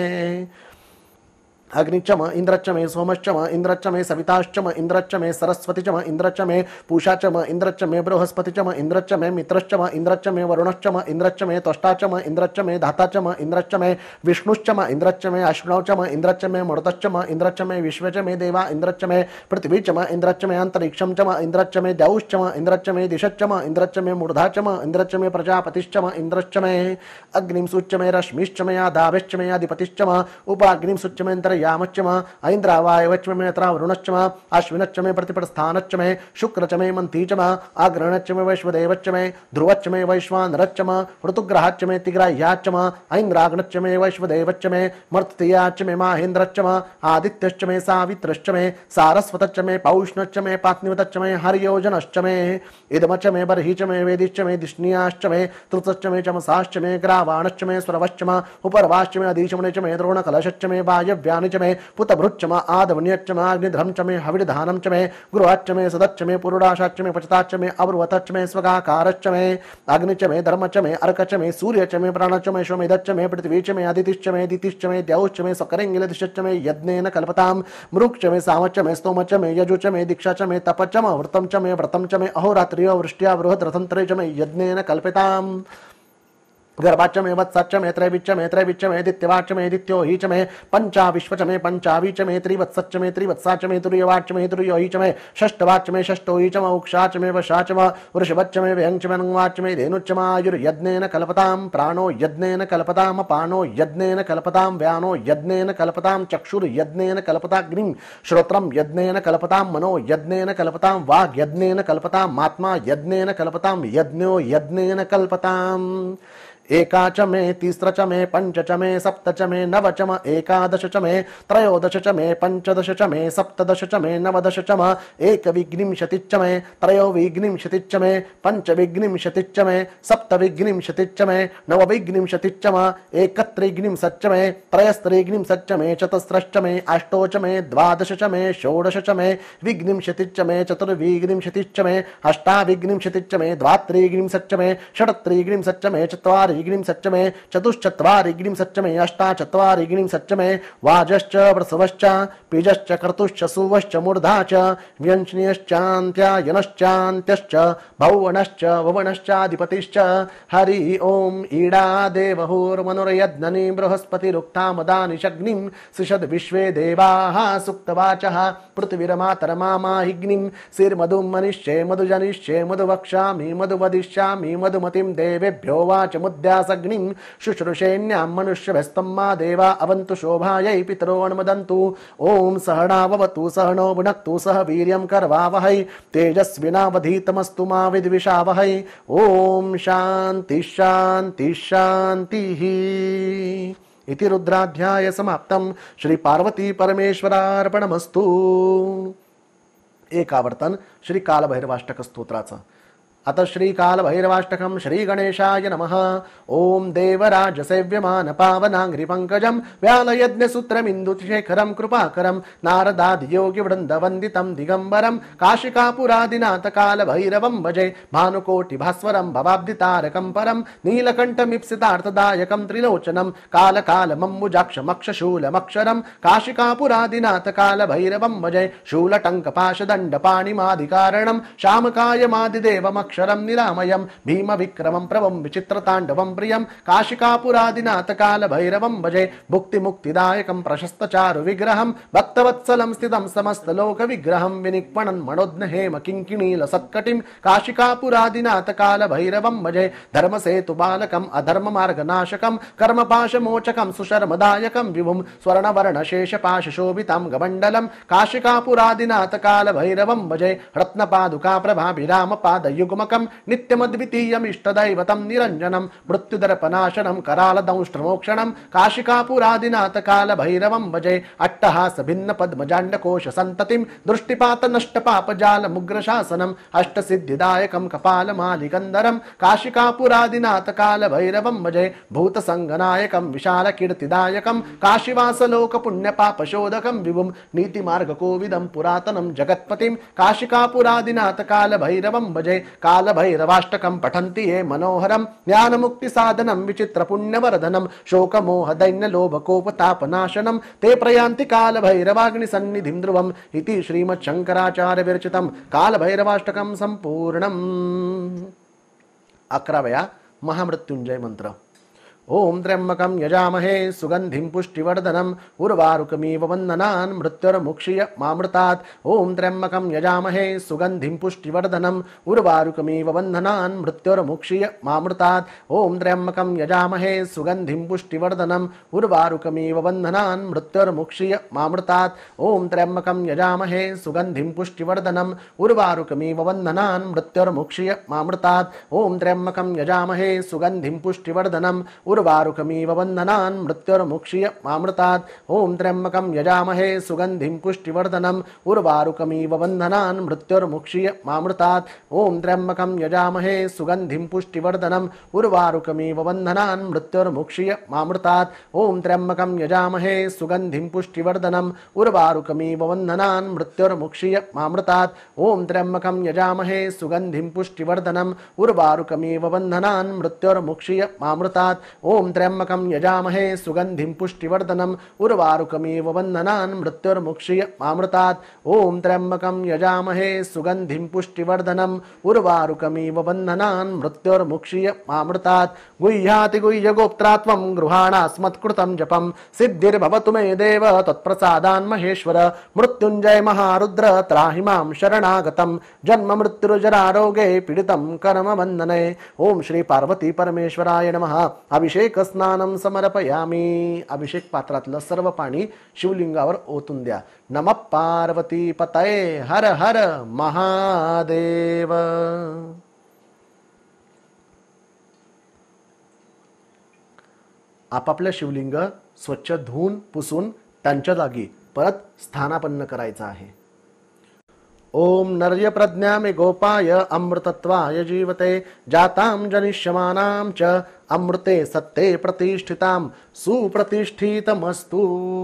अग्निच्च म इंद्रच्च मे सोमश्च म इंद्रच्च मे सविताश्च म इंद्रच्च मे सरस्वती च म इंद्रच्च मे पूषा च म इंद्रच्च मे बृहस्पति च म इंद्रच्च मे मित्रश्च म इंद्रच्च मे वरुणश्च म इंद्रच्च मे त्वष्टा च म इंद्रच्च मे धाता च म इंद्रच्च मे विष्णुश्च म इंद्रच्च मे अश्विनौ च म इंद्रच्च मे मरुतश्च म इंद्रच्च मे विश्व च मे देवा इंद्रच्च मे पृथ्वी च म इंद्रच्च मे अंतरिक्षं च म इंद्रच्च मे द्यौश्च म इंद्रच्च मे दिशच्च म इंद्रच्च मे मूर्धा च म इंद्रच्च मे प्रजापतिश्च म इंद्रच्च मे अग्निं सुच्च मे रश्मिश्च मे आधाभिश्च मे अधिपतिश्च म उपाग्निं सुच्च मे अंतर्यामच्च म ऐन्द्रावायवच्च मे वरुणश्च म अश्विनच्च मे प्रतिपदस्थानच्च मे शुक्रच मे मंथी च म आग्रणच्च मे वैश्वदेवच्च मे ध्रुवच्च मे वैश्वानरच्च म ऋतुग्रहाच्च मे तिग्राह्याच्च म ऐन्द्राग्नच्च मे वैश्वदेवच्च मे मर्त्ययाच्च मे माहेन्द्रच्च म आदित्यश्च मे सावित्रश्च मे सारस्वतच्च मे पौष्णच्च मे पात्निवतच्च मे हरियोजनश्च मे इदमच्च मे बर्हि च मे वेदिश्च मे दिष्णियाश्च मे तृतश्च मे चमसाश्च मे ग्रावाणश्च मे स्वरवश्च म उपर्वाश्च मे अधीशमने च मे द्रोणकलशच्च मे वायव्यानि च मे पुतभृच्च म आदवन्यच्च म अग्निध्रं च मे हविर्धानं च मे गृहच्च मे सदच्च मे पुरुडाशाच्च मे पचताच्च मे अब्रुवतच्च मे स्वगाकारच्च मे अग्निच्च मे धर्मच्च मे अर्कच्च मे सूर्यच्च मे प्राणच्च मे श्वमेधच्च मे पृथ्वी च मे अदितिश्च मे दितिश्च मे द्यौश्च मे सकरेङ्गिलदिश्च मे यज्ञेन कल्पतां मृक्च मे सामच्च मे स्तोमच्च मे यजुच मे दीक्षा च मे तपच्च म वृतं च मे व्रतं च मे अहोरात्र्यो वृष्ट्या बृहद्रथन्तरे च मे यज्ञेन कल्पताम् गर्भाच्च मे वत्साच्च मे त्रैविच्च मे त्रैविच्च मे दित्यवाच्च मे दित्यो हि च मे पंचा विश्व च मे पंचावी च मे त्रिवत्सच्च मे त्रिवत्साच्च मे तुर्यवाच्च मे तुर्यो हि च मे षष्ठवाच्च मे षष्ठो हि च म उक्षाच्च मे वशाच्च म वृषभच्च मे व्यङ्च मे नुवाच्च मे धेनुच्च म आयुर्यज्ञेन कल्पतां प्राणो यज्ञेन कल्पतां पानो यज्ञेन कल्पतां व्यानो यज्ञेन कल्पतां चक्षुर्यज्ञेन कल्पताग्निं श्रोत्रं यज्ञेन कल्पतां मनो यज्ञेन कल्पतां वाग् यज्ञेन कल्पतां आत्मा यज्ञेन कल्पतां यज्ञो यज्ञेन कल्पताम् एका च मे तिस्र च मे पंच च मे सप्त च मे नव च म एकादश च मे त्रयोदश च मे पंचदश च मे सप्तदश च मे नवदश च म एकविंशतिश्च मे त्रयोविंशतिश्च मे पञ्चविंशतिश्च मे सप्तविंशतिश्च मे नवविंशतिश्च म एकत्रिंशच्च मे त्रयस्त्रिंशच्च मे चतस्रश्च मे अष्टौ च मे द्वादश च मे षोडश च मे विंशतिश्च मे चतुर्विंशतिश्च मे अष्टाविंशतिश्च मे द्वात्रिंशच्च मे षट्त्रिंशच्च मे चत्वारिंशच्च मे चतुश्चत्वारिंशच्च मे अष्टाचत्वारिंशच्च मे वाजश्च वृषभश्च पीजश्च क्रतुश्च सुवश्च मूर्धा च व्यञ्जन्यश्चान्त्यायनश्चान्त्यश्च भौवनश्च भुवनश्चाधिपतिश्च हरि ओम ईडा देवहुर्मनुर्यज्ञनि बृहस्पतिरुक्थामदानिशग्निं सिषद् विश्वे देवाः सुप्तवाचः पृथिवीर्मातरमामाहिग्निं श्रीर्मधुं मनिष्ये मधुजनिष्ये मधुवक्ष्यामि मधुवदिष्यामि मधुमतिं देवेभ्यो वाचमुद्यासग्निं शुश्रूषेण्यां मनुष्यभ्यस्तं मा देवा अवन्तु शोभायै पितरो अनुमदन्तु ओम सहनाववतु सहनो भुनक्तु सह वीर्यं करवावहै तेजस्विनावधीतमस्तु मा विद्विषावहै ओम शांति शांति शांतिः इति रुद्राध्याय समाप्तं। श्री पार्वती परमेश्वरार्पणमस्तु। एक आवर्तन श्री कालभैरवाष्टक स्तोत्राचं। अत श्री कालभैरवाष्टकं श्री गणेशाय नमः। ओम देवराज सेव्यमान पावनांघ्रि पंकजं व्यालयज्ञसूत्रमिन्दुशेखरं कृपाकरं नारदादि योगी वृंद वंदितं दिगंबरं काशिकापुरादिनाथ कालभैरवं भजे भानुकोटि भास्वरं भवाब्धितारकं परं नीलकण्ठमीप्सितार्थदायकं त्रिलोचनं कालकालमम्बुजाक्षमक्षशूलमक्षरं काशिकापुरादिनाथ कालभैरवं भजे शूलटङ्कपाशदण्डपाणिमादिकारणं श्यामकायमादिदेवमक्षरं अक्षरं निरामयं भीम विक्रमं प्रभं विचित्रताण्डवं प्रियं काशिकापुरादिनाथ कालभैरवं भजे भुक्ति मुक्तिदायकं प्रशस्तचारु विग्रहं भक्तवत्सलं स्थितं समस्तलोक विग्रहं विनिक्वणन् मनोज्ञ हेम किङ्किणील सत्कटिं काशिकापुरादिनाथ कालभैरवं भजे धर्मसेतु बालकम् अधर्म मार्गनाशकं कर्मपाशमोचकं सुशर्मदायकं विभुं स्वर्णवर्ण शेषपाशशोभितं गमण्डलं काशिकापुरादिनाथ कालभैरवं भजे रत्नपादुका प्रभाभिराम पादयुग्मकं नित्यमद्वितीयमिष्टदैवतं निरञ्जनं मृत्युदर्पनाशनं करालदंष्ट्रमोक्षणं काशिकापुरादिनाथ कालभैरवं भजे अट्टहास भिन्न पद्मजाण्डकोश संततिं दृष्टिपात नष्टपापजालमुग्रशासनम् अष्टसिद्धिदायकं कपालमालिकन्दरं काशिकापुरादिनाथ कालभैरवं भजे भूतसंगनायकं विशालकीर्तिदायकं काशीवासलोकपुण्यपापशोधकं विभुं नीतिमार्गकोविदं पुरातनं जगत्पतिं काशिकापुरादिनाथ कालभैरवं भजे कालभैरवाष्टकं पठन्ति ये मनोहरं ज्ञानमुक्तिसाधनं विचित्रपुण्यवर्धनं शोकमोहदैन्यलोभकोपतापनाशनं ते प्रयान्ति कालभैरवाग्निसन्निधिं ध्रुवम् इति श्रीमच्छंकराचार्य विरचितं कालभैरवाष्टकं संपूर्णम्। अकराव्या महामृत्युंजय मंत्र। ओम त्र्यंबकं यजामहे सुगंधिं पुष्टिवर्धनम् उर्वारुकमिव वन्दनान् मृत्युर्मुक्षीय मामृतात्। ओम त्र्यंबकं यजामहे सुगंधिं पुष्टिवर्धनम् उर्वारुकमिव वन्दनान् मृत्युर्मुक्षीय मामृतात्। ओम त्र्यंबकं यजामहे सुगंधिं पुष्टिवर्धनम् उर्वारुकमिव वन्दनान् मृत्युर्मुक्षीय मामृतात्। ओम त्र्यंबकं यजामहे सुगंधिं पुष्टिवर्धनम् उर्वारुकमिव वन्दनान् मृत्युर्मुक्षीय मामृतात्। ओम त्र्यंबकं यजामहे सुगंधिं पुष्टिवर्धनम् उर्वारुकमिव वन्दनान् मृत्युर्मुक्षीय मामृतात्। ओम त्र्यंबकं यजामहे सुगंधिं पुष्टिवर्धनम् उर्वारुकमिव वन्दनान् मृत्युर्मुक्षीय मामृतात्। ओम त्र्यंबकं यजामहे सुगंधिं पुष्टिवर्धनम् उर्वारुकमिव वन्दनान् मृत्युर्मुक्षीय मामृतात्। ओम त्र्यंबकं यजामहे सुगंधिं पुष्टिवर्धनम् उर्वारुकमिव वन्दनान् मृत्युर्मुक्षीय मामृतात्। ओम त्र्यंबकं यजामहे सुगंधिं पुष्टिवर्धनम् उर्वारुकमिव वन्दनान् मृत्युर्मुक्षीय मामृतात्। ओम त्र्यंबकं यजामहे सुगंधिं पुष्टिवर्धनम् उर्वारुकमिव वन्दनान् मृत्युर्मुक्षीय मामृतात्। ओम त्र्यंबकं यजामहे सुगंधिं पुष्टिवर्धनम् उर्वारुकमिव वन्दनान् मृत्युर्मुक्षीय मामृतात्। गुह्याति गुह्यगोप्त्रात्वं गृहाणास्मत्कृतं जपं सिद्धिर्भवतु मे देव तत्प्रसादान् महेश्वर। मृत्युंजय महारुद्र त्राहि मां शरणागतं जन्म मृत्युर्जरारोगे पीडितं कर्मबन्धने। ओम श्री पार्वती परमेश्वराय नमः। अभिषेक स्नानं समर्पयामि। अभिषेक पात्रातलं सर्व पाणी शिवलिंगावर ओतून द्या। नमः पार्वती पतये हर हर महादेव। आपापल्या शिवलिंग स्वच्छ धुवून पुसून त्यांच्या जागी परत स्थानापन्न करायचं आहे. ओम नर्य प्रज्ञा मे गोपाय अमृतत्वाय जीवते जातां जनिष्यमानां च अमृते सत्ते प्रतिष्ठितां सुप्रतिष्ठितमस्तु.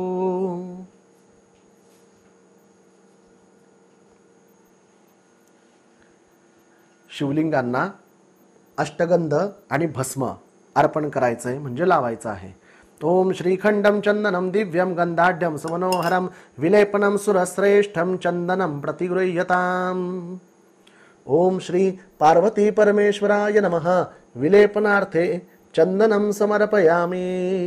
शिवलिंगांना अष्टगंध आणि भस्म अर्पण करायचंय म्हणजे लावायचं आहे. ओम श्रीखंडम चंदनम दिव्यम गंधाढ्यम सुमनोहरम विलेपनम सुरश्रेष्ठम चंदनम प्रतिगृह्यताम. ओम श्री पार्वती परमेश्वराय नमः. विलेपनार्थे चंदनम समर्पयामि.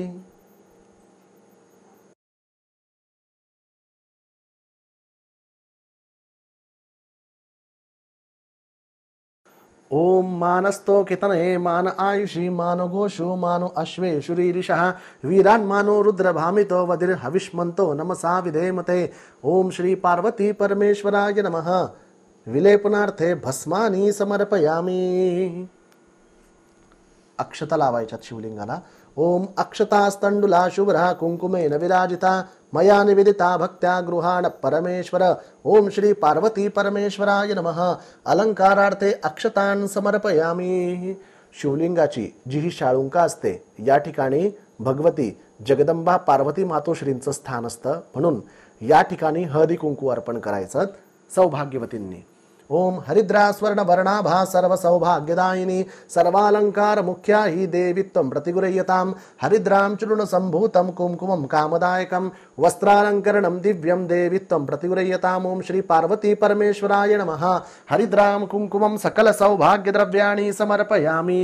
ओम मानस्तो कितने मान आयुषी मानो घोषो मानो अश्वे शुरीरिषः वीरान मानो रुद्र भामितो वदिर हविष्मंतो नमसा विधेमते. ओम श्री पार्वती परमेश्वराय नमः. विलेपनार्थे भस्मानी समर्पयामि. अक्षता लावायच्यात शिवलिंगाला. ओम अक्षतास्तंडुला शुभ्रा कुंकुमेन विराजिता मया निवेदिता भक्त्या गृहाण परमेश्वर. ओम श्री पार्वती परमेश्वराय नमः. अलंकारार्थे अक्षतान समर्पयामि. शिवलिंगाची जी ही शाळुंका असते या ठिकाणी भगवती जगदंबा पार्वती मातोश्रींचं स्थान असतं, म्हणून या ठिकाणी हळदी कुंकू अर्पण करायचं सौभाग्यवतींनी. ओम हरिद्रा स्वर्ण वर्णाभा सर्व सौभाग्यदायिनी सर्वालंकार मुख्या ही देवी त्वं प्रतिगृह्यताम. हरिद्राम चूर्ण संभूतम कुमकुमम कामदायकम वस्त्रालंकरणम दिव्यम देवी त्वं प्रतिगृह्यताम. ओम श्री पार्वती परमेश्वराय नमः. हरिद्राम कुंकुमम सकल सौभाग्य द्रव्याणी समर्पयामि.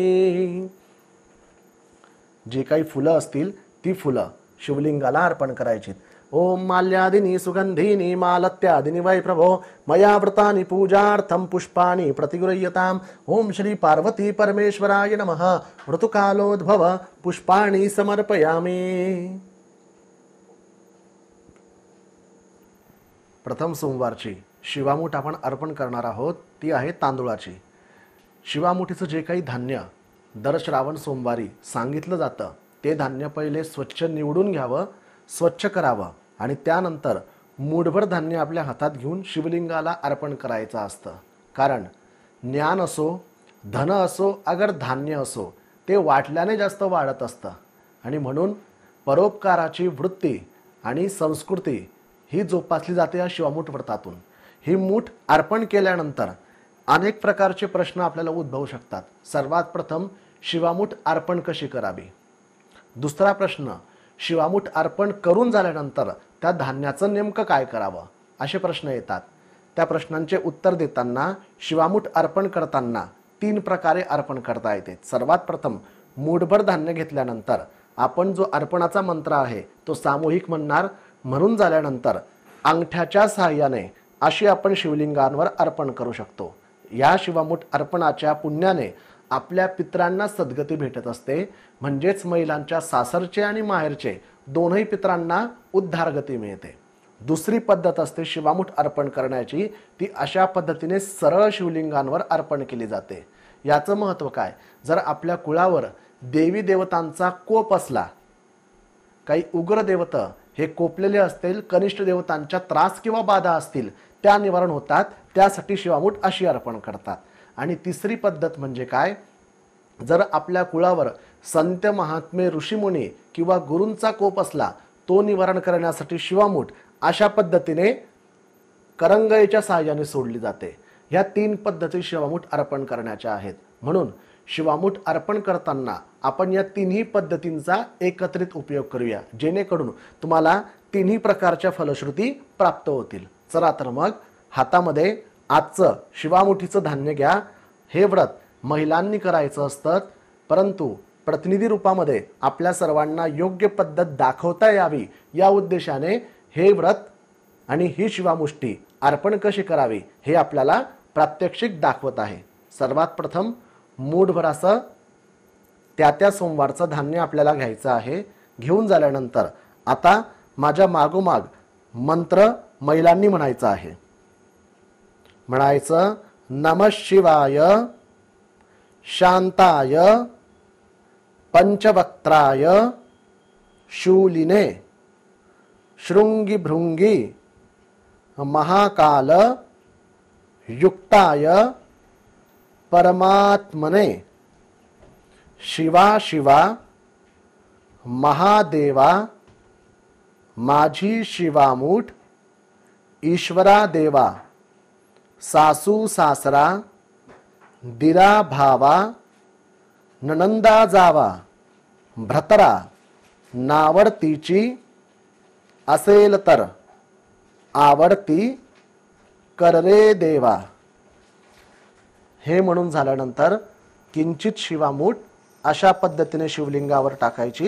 जे काही फुलं असतील ती फुलं शिवलिंगाला अर्पण करायची. ओम माल्यादिनी सुगंधीनी मालत्यादिनी वै प्रभो मया व्रतानि पूजार्थं पुष्पाणि प्रतिगृह्यताम. ओम श्री पार्वती परमेश्वराय नमः. ऋतुकालोद्भव पुष्पाणि समर्पयामि. प्रथम सोमवारची शिवामूठ आपण अर्पण करणार आहोत ती आहे तांदूळाची. शिवामुठीचं जे काही धान्य दर श्रावण सोमवारी सांगितलं जातं ते धान्य पहिले स्वच्छ निवडून घ्यावं, स्वच्छ करावं आणि त्यानंतर मूठभर धान्य आपल्या हातात घेऊन शिवलिंगाला अर्पण करायचं असतं. कारण ज्ञान असो, धन असो, अगर धान्य असो ते वाटल्याने जास्त वाढत असतं आणि म्हणून परोपकाराची वृत्ती आणि संस्कृती ही जोपासली जाते या शिवामूठ व्रतातून. ही मूठ अर्पण केल्यानंतर अनेक प्रकारचे प्रश्न आपल्याला उद्भवू शकतात. सर्वात प्रथम शिवामूठ अर्पण कशी करावी. दुसरा प्रश्न, शिवामूठ अर्पण करून झाल्यानंतर त्या धान्याचं नेमकं काय करावं, असे प्रश्न येतात. त्या प्रश्नांचे उत्तर देताना शिवामूठ अर्पण करताना तीन प्रकारे अर्पण करता येते. सर्वात प्रथम मूठभर धान्य घेतल्यानंतर आपण जो अर्पणाचा मंत्र आहे तो सामूहिक म्हणणार. म्हणून झाल्यानंतर अंगठ्याच्या सहाय्याने अशी आपण शिवलिंगांवर अर्पण करू शकतो. या शिवामूठ अर्पणाच्या पुण्याने आपल्या पितरांना सद्गती भेटत असते. म्हणजेच महिलांच्या सासरचे आणि माहेरचे दोनही पितरांना उद्धारगती मिळते. दुसरी पद्धत असते शिवामूठ अर्पण करण्याची. ती अशा पद्धतीने सरळ शिवलिंगांवर अर्पण केली जाते. याचं महत्त्व काय, जर आपल्या कुळावर देवी देवतांचा कोप असला, काही उग्र देवता हे कोपलेले असतील, कनिष्ठ देवतांच्या त्रास किंवा बाधा असतील त्या निवारण होतात, त्यासाठी शिवामूठ अशी अर्पण करतात. आणि तिसरी पद्धत म्हणजे काय, जर आपल्या कुळावर संत महात्मे ऋषीमुनी किंवा गुरूंचा कोप असला तो निवारण करण्यासाठी शिवामूठ अशा पद्धतीने करंगळीच्या सहाय्याने सोडली जाते. ह्या तीन पद्धती शिवामूठ अर्पण करण्याच्या आहेत. म्हणून शिवामूठ अर्पण करताना आपण या तिन्ही पद्धतींचा एकत्रित उपयोग करूया, जेणेकरून तुम्हाला तिन्ही प्रकारच्या फलश्रुती प्राप्त होतील. चला तर मग हातामध्ये आजचं शिवामुठीचं धान्य घ्या. हे व्रत महिलांनी करायचं असतं, परंतु प्रतिनिधी रूपामध्ये आपल्या सर्वांना योग्य पद्धत दाखवता यावी या उद्देशाने हे व्रत आणि ही शिवामुष्टी अर्पण कशी करावी हे आपल्याला प्रात्यक्षिक दाखवत आहे. सर्वात प्रथम मूठभर असं त्या त्या सोमवारचं धान्य आपल्याला घ्यायचं आहे. घेऊन झाल्यानंतर आता माझ्या मागोमाग मंत्र महिलांनी म्हणायचा आहे. म्हणायचं, नमः शिवाय शांताय पंचवक्त्राय शूलिने शृंगी महाकाल युक्ताय परमात्मने शिवा शिवा महादेवा माझी शिवामूठ ईश्वरा देवा सासू सासरा दिरा भावा ननंदा जावा भ्रतरा नावडतीची असेल तर आवडती कर रे देवा. हे म्हणून झाल्यानंतर किंचित शिवामूठ अशा पद्धतीने शिवलिंगावर टाकायची.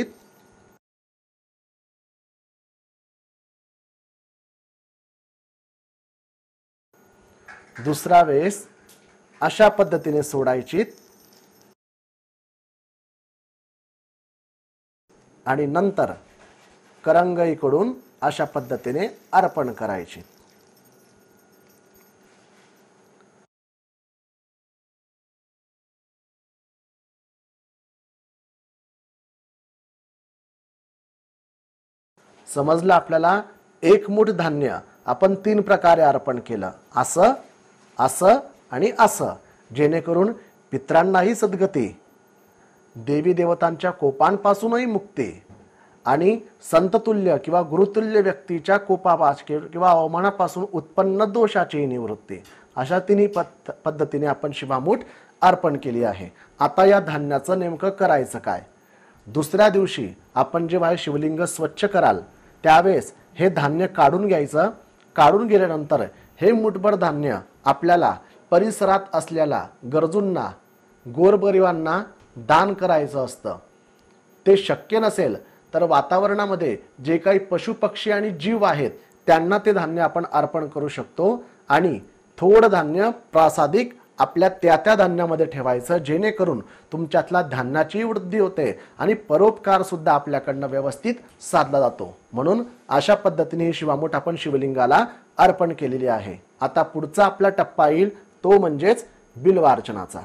दुसरा वेळेस अशा पद्धतीने सोडायची आणि नंतर करंगईकडून अशा पद्धतीने अर्पण करायची. समजलं आपल्याला. एक मूठ धान्य आपण तीन प्रकारे अर्पण केलं, असं असं आणि असं, जेणेकरून पितरांनाही सद्गती, देवी देवतांच्या कोपांपासूनही मुक्ती आणि संततुल्य किंवा गुरुतुल्य व्यक्तीच्या कोपापासून किंवा अवमानापासून उत्पन्न दोषाची निवृत्ती, अशा तिन्ही पद्धतीने आपण शिवामूठ अर्पण केली आहे. आता या धान्याचं नेमकं करायचं काय? दुसऱ्या दिवशी आपण जेव्हा हे शिवलिंग स्वच्छ कराल त्यावेळेस हे धान्य काढून घ्यायचं. काढून गेल्यानंतर हे मुठभर धान्य आपल्याला परिसरात असलेल्या गरजूंना, गोरगरिबांना दान करायचं असतं. ते शक्य नसेल तर वातावरणामध्ये जे काही पशुपक्षी आणि जीव आहेत त्यांना ते धान्य आपण अर्पण करू शकतो आणि थोडं धान्य प्रासादिक आपल्या त्या त्या धान्यामध्ये ठेवायचं, जेणेकरून तुमच्यातला धान्याची वृद्धी होते आणि परोपकार सुद्धा आपल्याकडनं व्यवस्थित साधला जातो. म्हणून अशा पद्धतीने ही शिवामूठ आपण शिवलिंगाला अर्पण केलेली आहे. आता पुढचा आपला टप्पा येईल तो म्हणजेच बिल्वार्चनाचा.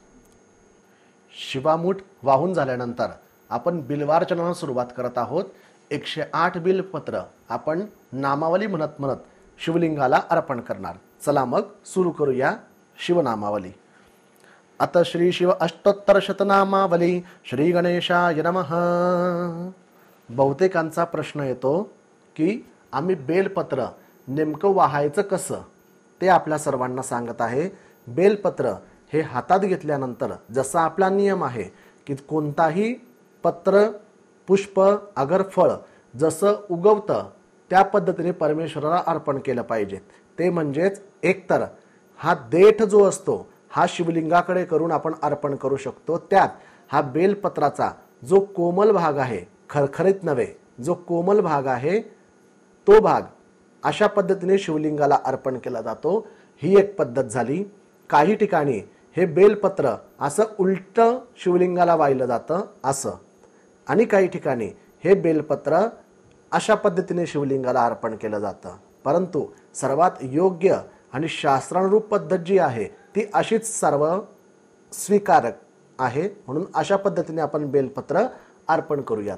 शिवामूठ वाहून झाल्यानंतर आपण बिल्वार्चनाला सुरुवात करत आहोत. एकशे आठ बिलपत्र आपण नामावली म्हणत म्हणत शिवलिंगाला अर्पण करणार. चला मग सुरू करूया शिवनामावली. आता श्री शिव अष्टोत्तर शतनामावली. श्री गणेशाय नमः. बहुतेकांचा प्रश्न येतो की आम्ही बेलपत्र नेमकं वाहायचं कसं, ते आपल्या सर्वांना सांगत आहे. बेलपत्र हे हातात घेतल्यानंतर जसा आपला नियम आहे की कोणताही पत्र, पुष्प, अगर फळ जसं उगवतं त्या पद्धतीने परमेश्वराला अर्पण केलं पाहिजे. ते म्हणजेच एकतर हा देठ जो असतो हा शिवलिंगाकडे करून आपण अर्पण करू शकतो. त्यात हा बेलपत्राचा जो कोमल भाग आहे, खरखरीत नव्हे, जो कोमल भाग आहे तो भाग अशा पद्धतीने शिवलिंगाला अर्पण केला जातो. ही एक पद्धत झाली. काही ठिकाणी हे बेलपत्र असं उलट शिवलिंगाला वाहिलं जातं असं, आणि काही ठिकाणी हे बेलपत्र अशा पद्धतीने शिवलिंगाला अर्पण केलं जातं. परंतु सर्वात योग्य आणि शास्त्रानुरूप पद्धत जी आहे ती अशीच सर्व स्वीकारक आहे. म्हणून अशा पद्धतीने आपण बेलपत्र अर्पण करूयात.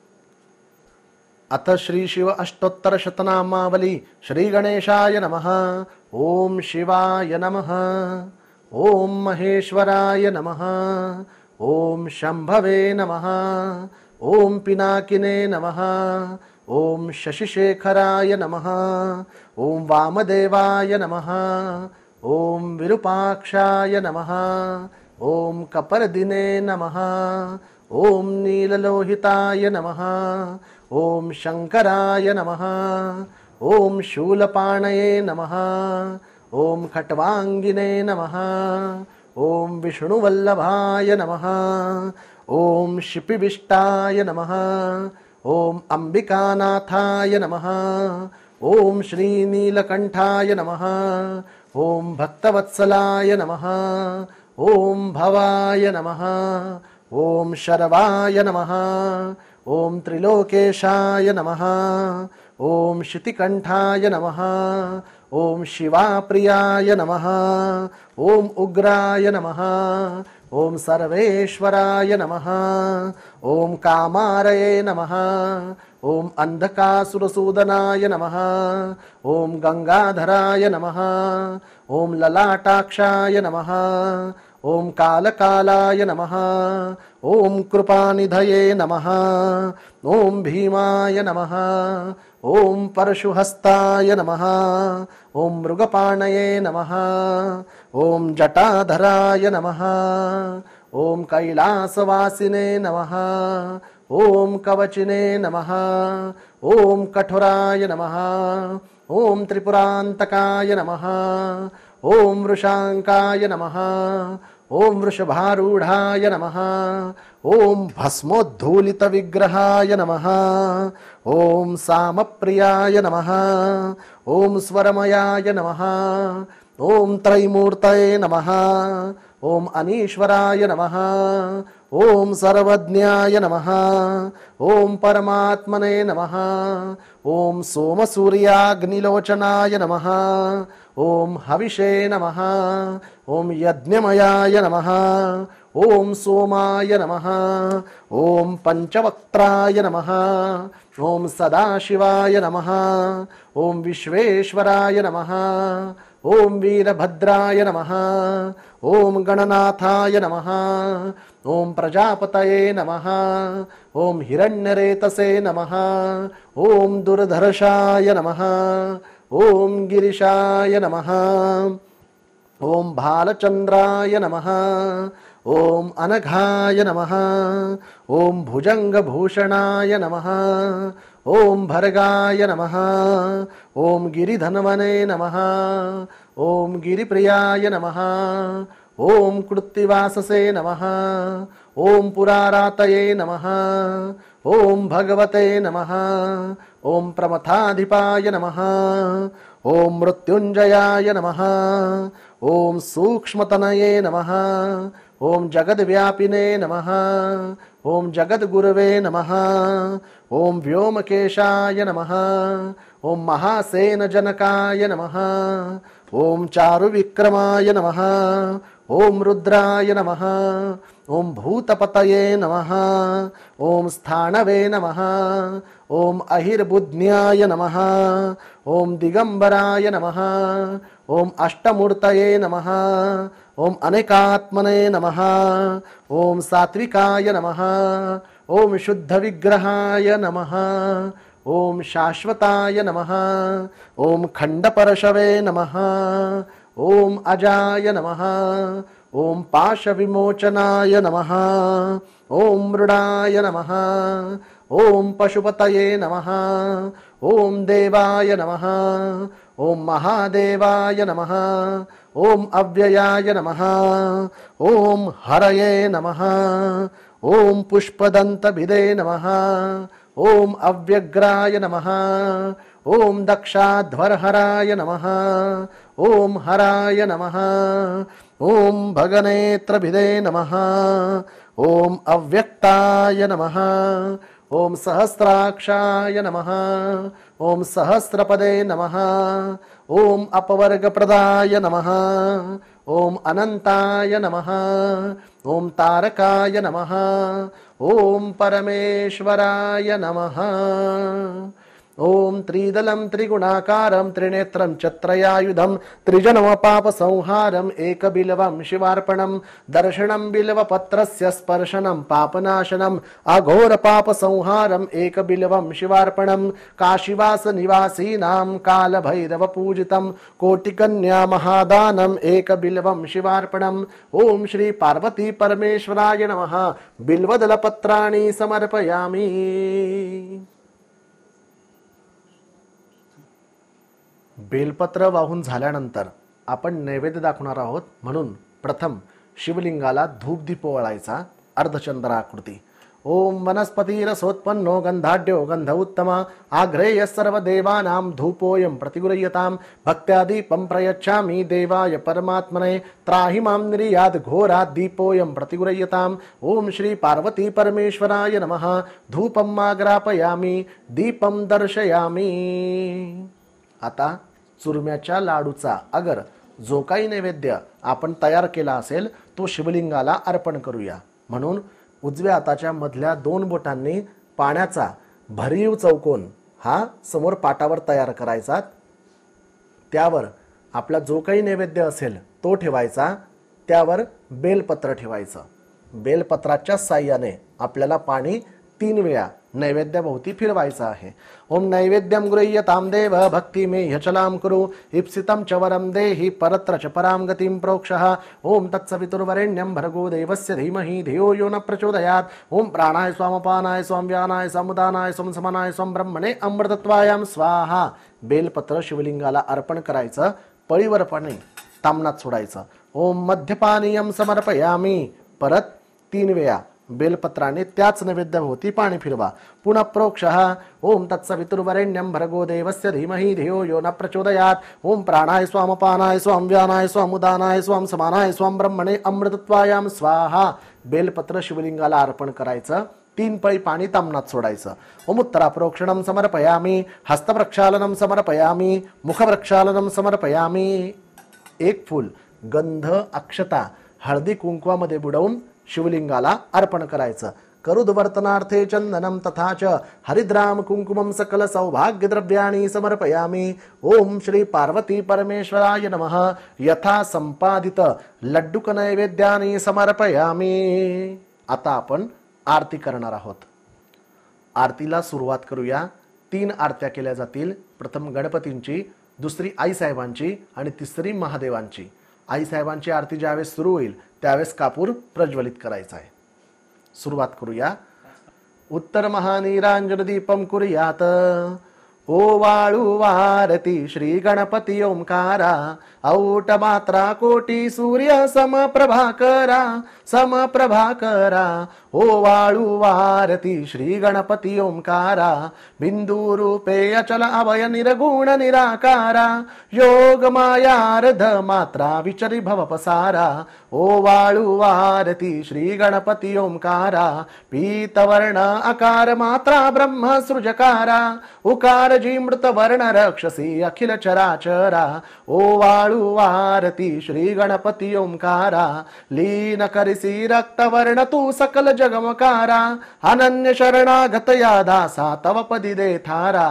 अथ श्री शिव अष्टोत्तर शतनामावली. श्री गणेशाय नमः. ओम शिवाय नमः. ओम महेश्वराय नमः. ओम शंभवे नमः. ओम पिनाकिने नमः. ओम शशिशेखराय नमः. ओम वामदेवाय नमः. ओम विरूपाक्षाय नमः. ओम कपर्दिने नमः. ओम नीललोहिताय नमः. ओम शंकराय नमः. ओम शूलपाणये नमः. ओम खट्वांगिने नमः. ओम विष्णुवल्लभाय नमः. ओम शिपिविष्टाय नमः. ओम अंबिकानाथाय नमः. ओम श्रीनीलकंठाय नमः. ओम भक्तवत्सलाय नमः. ओम भवाय नमः. ओम शर्वाय नमः. ओम त्रिलोकेशाय नमः. ओम शितिकंठाय नमः. ओम शिवाप्रियाय नमः. ओम उग्राय नमः. ओम सर्वेश्वराय नमः। ओम कामारये नमः। ओम अंधकासुरसूदनाय नमः। ओम गंगाधराय नमः। ओम ललाटाक्षाय नमः। ओम कालकालाय नमः। ओम कृपानिधये नमः। ओम भीमाय नमः। ओम परशुहस्ताय नमः। ओम मृगपाणये नमः। ओम जटाधराय नमः। ओम कैलासवासिने नमः। ओम कवचिने नमः। ओम कठोराय नमः। ओम त्रिपुरांतकाय नमः। ओम वृषांकाय नमः। ओम वृषभारूढ़ाय नमः। ओम भस्मोद्धूलित विग्रहाय नमः। ओम सामप्रियाय नमः। ओम स्वरमयाय नमः। ओम त्रैमूर्तये नमः। ओम अनीश्वराय नमः। ओम सर्वज्ञाय नमः। ओम परमात्मने नमः। ओम सोमसूर्याग्निलोचनाय नमः। ओम हविषे नमः। ओम यज्ञमयाय नमः। ओम सोमाय नमः। ओम पंचवक्त्राय नमः। ओम सदाशिवाय नमः। ओम विश्वेश्वराय नमः। ओम वीरभद्राय नमः। ओम गणनाथाय नमः। ओम प्रजापतये नमः। ओम हिरण्यरेतसे नमः। ओम दुर्धर्षाय नमः। ओम गिरिशाय नमः। ओम भालचंद्राय नमः। ओम अनघाय नमः। ओम भुजंगभूषणाय नमः। ओम भर्गाय नमः। ओम गिरिधन्वने नमः। ओम गिरिप्रियाय नमः। ओम कृत्तिवाससे नमः। ओम पुरारातये नमः। ओम भगवते नमः। ओम प्रमथाधिपाय नमः। ओम मृत्युंजयाय नमः। ओम सूक्ष्मतनये नमः। ओम जगद्व्यापिने नमः। ओम जगद्गुरवे नमः। ओम व्योमकेशाय नमः। ओम महासेनजनकाय नमः। ओम चारुविक्रमाय नमः। ओम रुद्राय नमः। ओम भूतपतये नमः। ओम स्थाणवे नमः। ओम अहिर्बुध्न्याय नमः। ओम दिगंबराय नमः। ओम अष्टमूर्तये नमः। ओम अनेकात्मने नमः। ओम सात्विकाय नमः। ओम शुद्धविग्रहाय नमः। ओम शाश्वताय नमः। ओम खंडपरशवे नमः। ओम अजाय नमः। ओम पाशविमोचनाय नमः। ओम मृडाय नमः। ओम पशुपतये नमः। ओम देवाय नमः। ओम महादेवाय नमः। ओम अव्ययाय नमः। ओम हरये नमः। ओम पुष्पदंतभिदे नमः। ओम अव्यग्राय नमः। ओम दक्षाध्वरहराय नमः। ओम हराय नमः। ओम भगनेत्रभिदे नमः। ओम अव्यक्ताय नमः। ओम सहस्राक्षाय नमः। ओम सहस्रपदे नमः। ओम अपवर्गप्रदाय नमः। ओम अनंताय नमः। ओम तारकाय नमः। ओम परमेश्वराय नमः। ओम त्रिदलं त्रिगुणाकारं त्रिनेत्रं चत्रयायुधं त्रिजन्मपापसंहारं एकबिल्वं शिवार्पणं दर्शनं बिल्वपत्रस्य स्पर्शनं पापनाशनं अघोरपापसंहारं एकबिल्वं शिवार्पणं काशीवासनिवासीनां कालभैरवपूजितं कोटिकन्या महादानम् एकबिल्वं शिवार्पणम्। ओम श्री पार्वती परमेश्वराय नमः। बिल्वदलपत्राणि समर्पयामि। बेलपत्र वाहून झाल्यानंतर आपण नैवेद्य दाखवणार आहोत, म्हणून प्रथम शिवलिंगाला धूप दीप ओवाळायचा अर्धचंद्राकृती। ओम वनस्पतिरसोत्पन्नो गंधाढ्यो गंध उत्तमा आग्रेय सर्वदेवानां धूपोऽयं प्रतिगृह्यतां भक्त्या दीपं प्रयच्छामि देवाय परमात्मने त्राहि मां निर्याद घोरात् दीपोऽयं प्रतिगृह्यताम्। ओम श्री पार्वती परमेश्वराय नमः। धूपं आग्रापयामि दीपं दर्शयामि। आता चुरम्याच्या लाडूचा अगर जो काही नैवेद्य आपण तयार केला असेल तो शिवलिंगाला अर्पण करूया. म्हणून उजव्या हाताच्या मधल्या दोन बोटांनी पाण्याचा भरीव चौकोन हा समोर पाटावर तयार करायचा. त्यावर आपला जो काही नैवेद्य असेल तो ठेवायचा. त्यावर बेलपत्र ठेवायचं. बेलपत्राच्या साह्याने आपल्याला पाणी तीन वेळा नैवेद्याभोवती फिरवायचं आहे. ओम नैवेद्यम गृह्यतां देव भक्ती मे ह्यचलां कुरु इप्सितं च वरं देहि परत्र च परां गतिं प्रोक्षः. ओम तत्सवितुर्वरेण्यं भर्गो देवस्य धीमहि धियो यो न प्रचोदयात्. ओम प्राणाय स्वामपानाय स्वाम व्यानाय समुदानाय स्वम समानाय स्वम ब्रह्मणे अमृतत्वायां स्वाहा. बेलपत्र शिवलिंगाला अर्पण करायचं. पळीवर पाणी तामनात सोडायचं. ओम मध्यपानीयं समर्पयामी. परत तीन वेळा बेलपत्राने त्याच नैवेद्याभोवती पाणी फिरवा. पुनः प्रोक्षः. ओम तत्सवितुर्वरेण्यं भर्गो देवस्य धीमहि धियो यो न प्रचोदयात्. ओम प्राणाय स्वामपानाय स्वाम व्यानाय स्वम उदानाय स्वम समानाय स्वम ब्रह्मणे अमृतत्वायां स्वाहा. बेलपत्र शिवलिंगाला अर्पण करायचं. तीन पळी पाणी तामनात सोडायचं. ओम उत्तरा प्रोक्षणं समर्पयामी. हस्तप्रक्षालनं समर्पयामी. मुखप्रक्षालनं समर्पयामी. एक फूल गंध अक्षता हळदी कुंकवामध्ये बुडवून शिवलिंगाला अर्पण करायचं. करुद्वर्तनार्थे चंदनम तथा च हरिद्राम कुंकुमम सकल सौभाग्य द्रव्याणि समर्पयामी. ओम श्री पार्वती परमेश्वराय नमः. यथा संपादित लड्डुक नैवेद्यानि समर्पयामी. आता आपण आरती करणार आहोत. आरतीला सुरुवात करूया. तीन आरत्या केल्या जातील. प्रथम गणपतींची, दुसरी आईसाहेबांची आणि तिसरी महादेवांची. आईसाहेबांची आरती ज्यावेळेस सुरू होईल त्यावेळेस कापूर प्रज्वलित करायचा आहे. सुरुवात करूया. उत्तर महानीरांजन दीपम कुर्यात. ओवाळू वारती श्री गणपती ओंकारा. औट मात्रा कोटी सूर्य समप्रभाकरा समप्रभाकरा. ओवाळू वारती श्री गणपती ओंकारा. बिंदू रूपे अचल अभय निर्गुण निराकारा. योग मायार्ध मात्रा विचरी भव पसारा. ओवाळू वारती श्री गणपती ओंकारा. पीतवर्ण आकार मात्रा ब्रह्म सृजकारा. उकार जी मृत वर्ण रक्षसी अखिल चराचरा. ओवाळू वारती श्री गणपती ओंकारा. लीन करिसी रक्तवर्ण तू सकल जगमकारा. अनन्य शरणागत या दासा तव पदी दे थारा.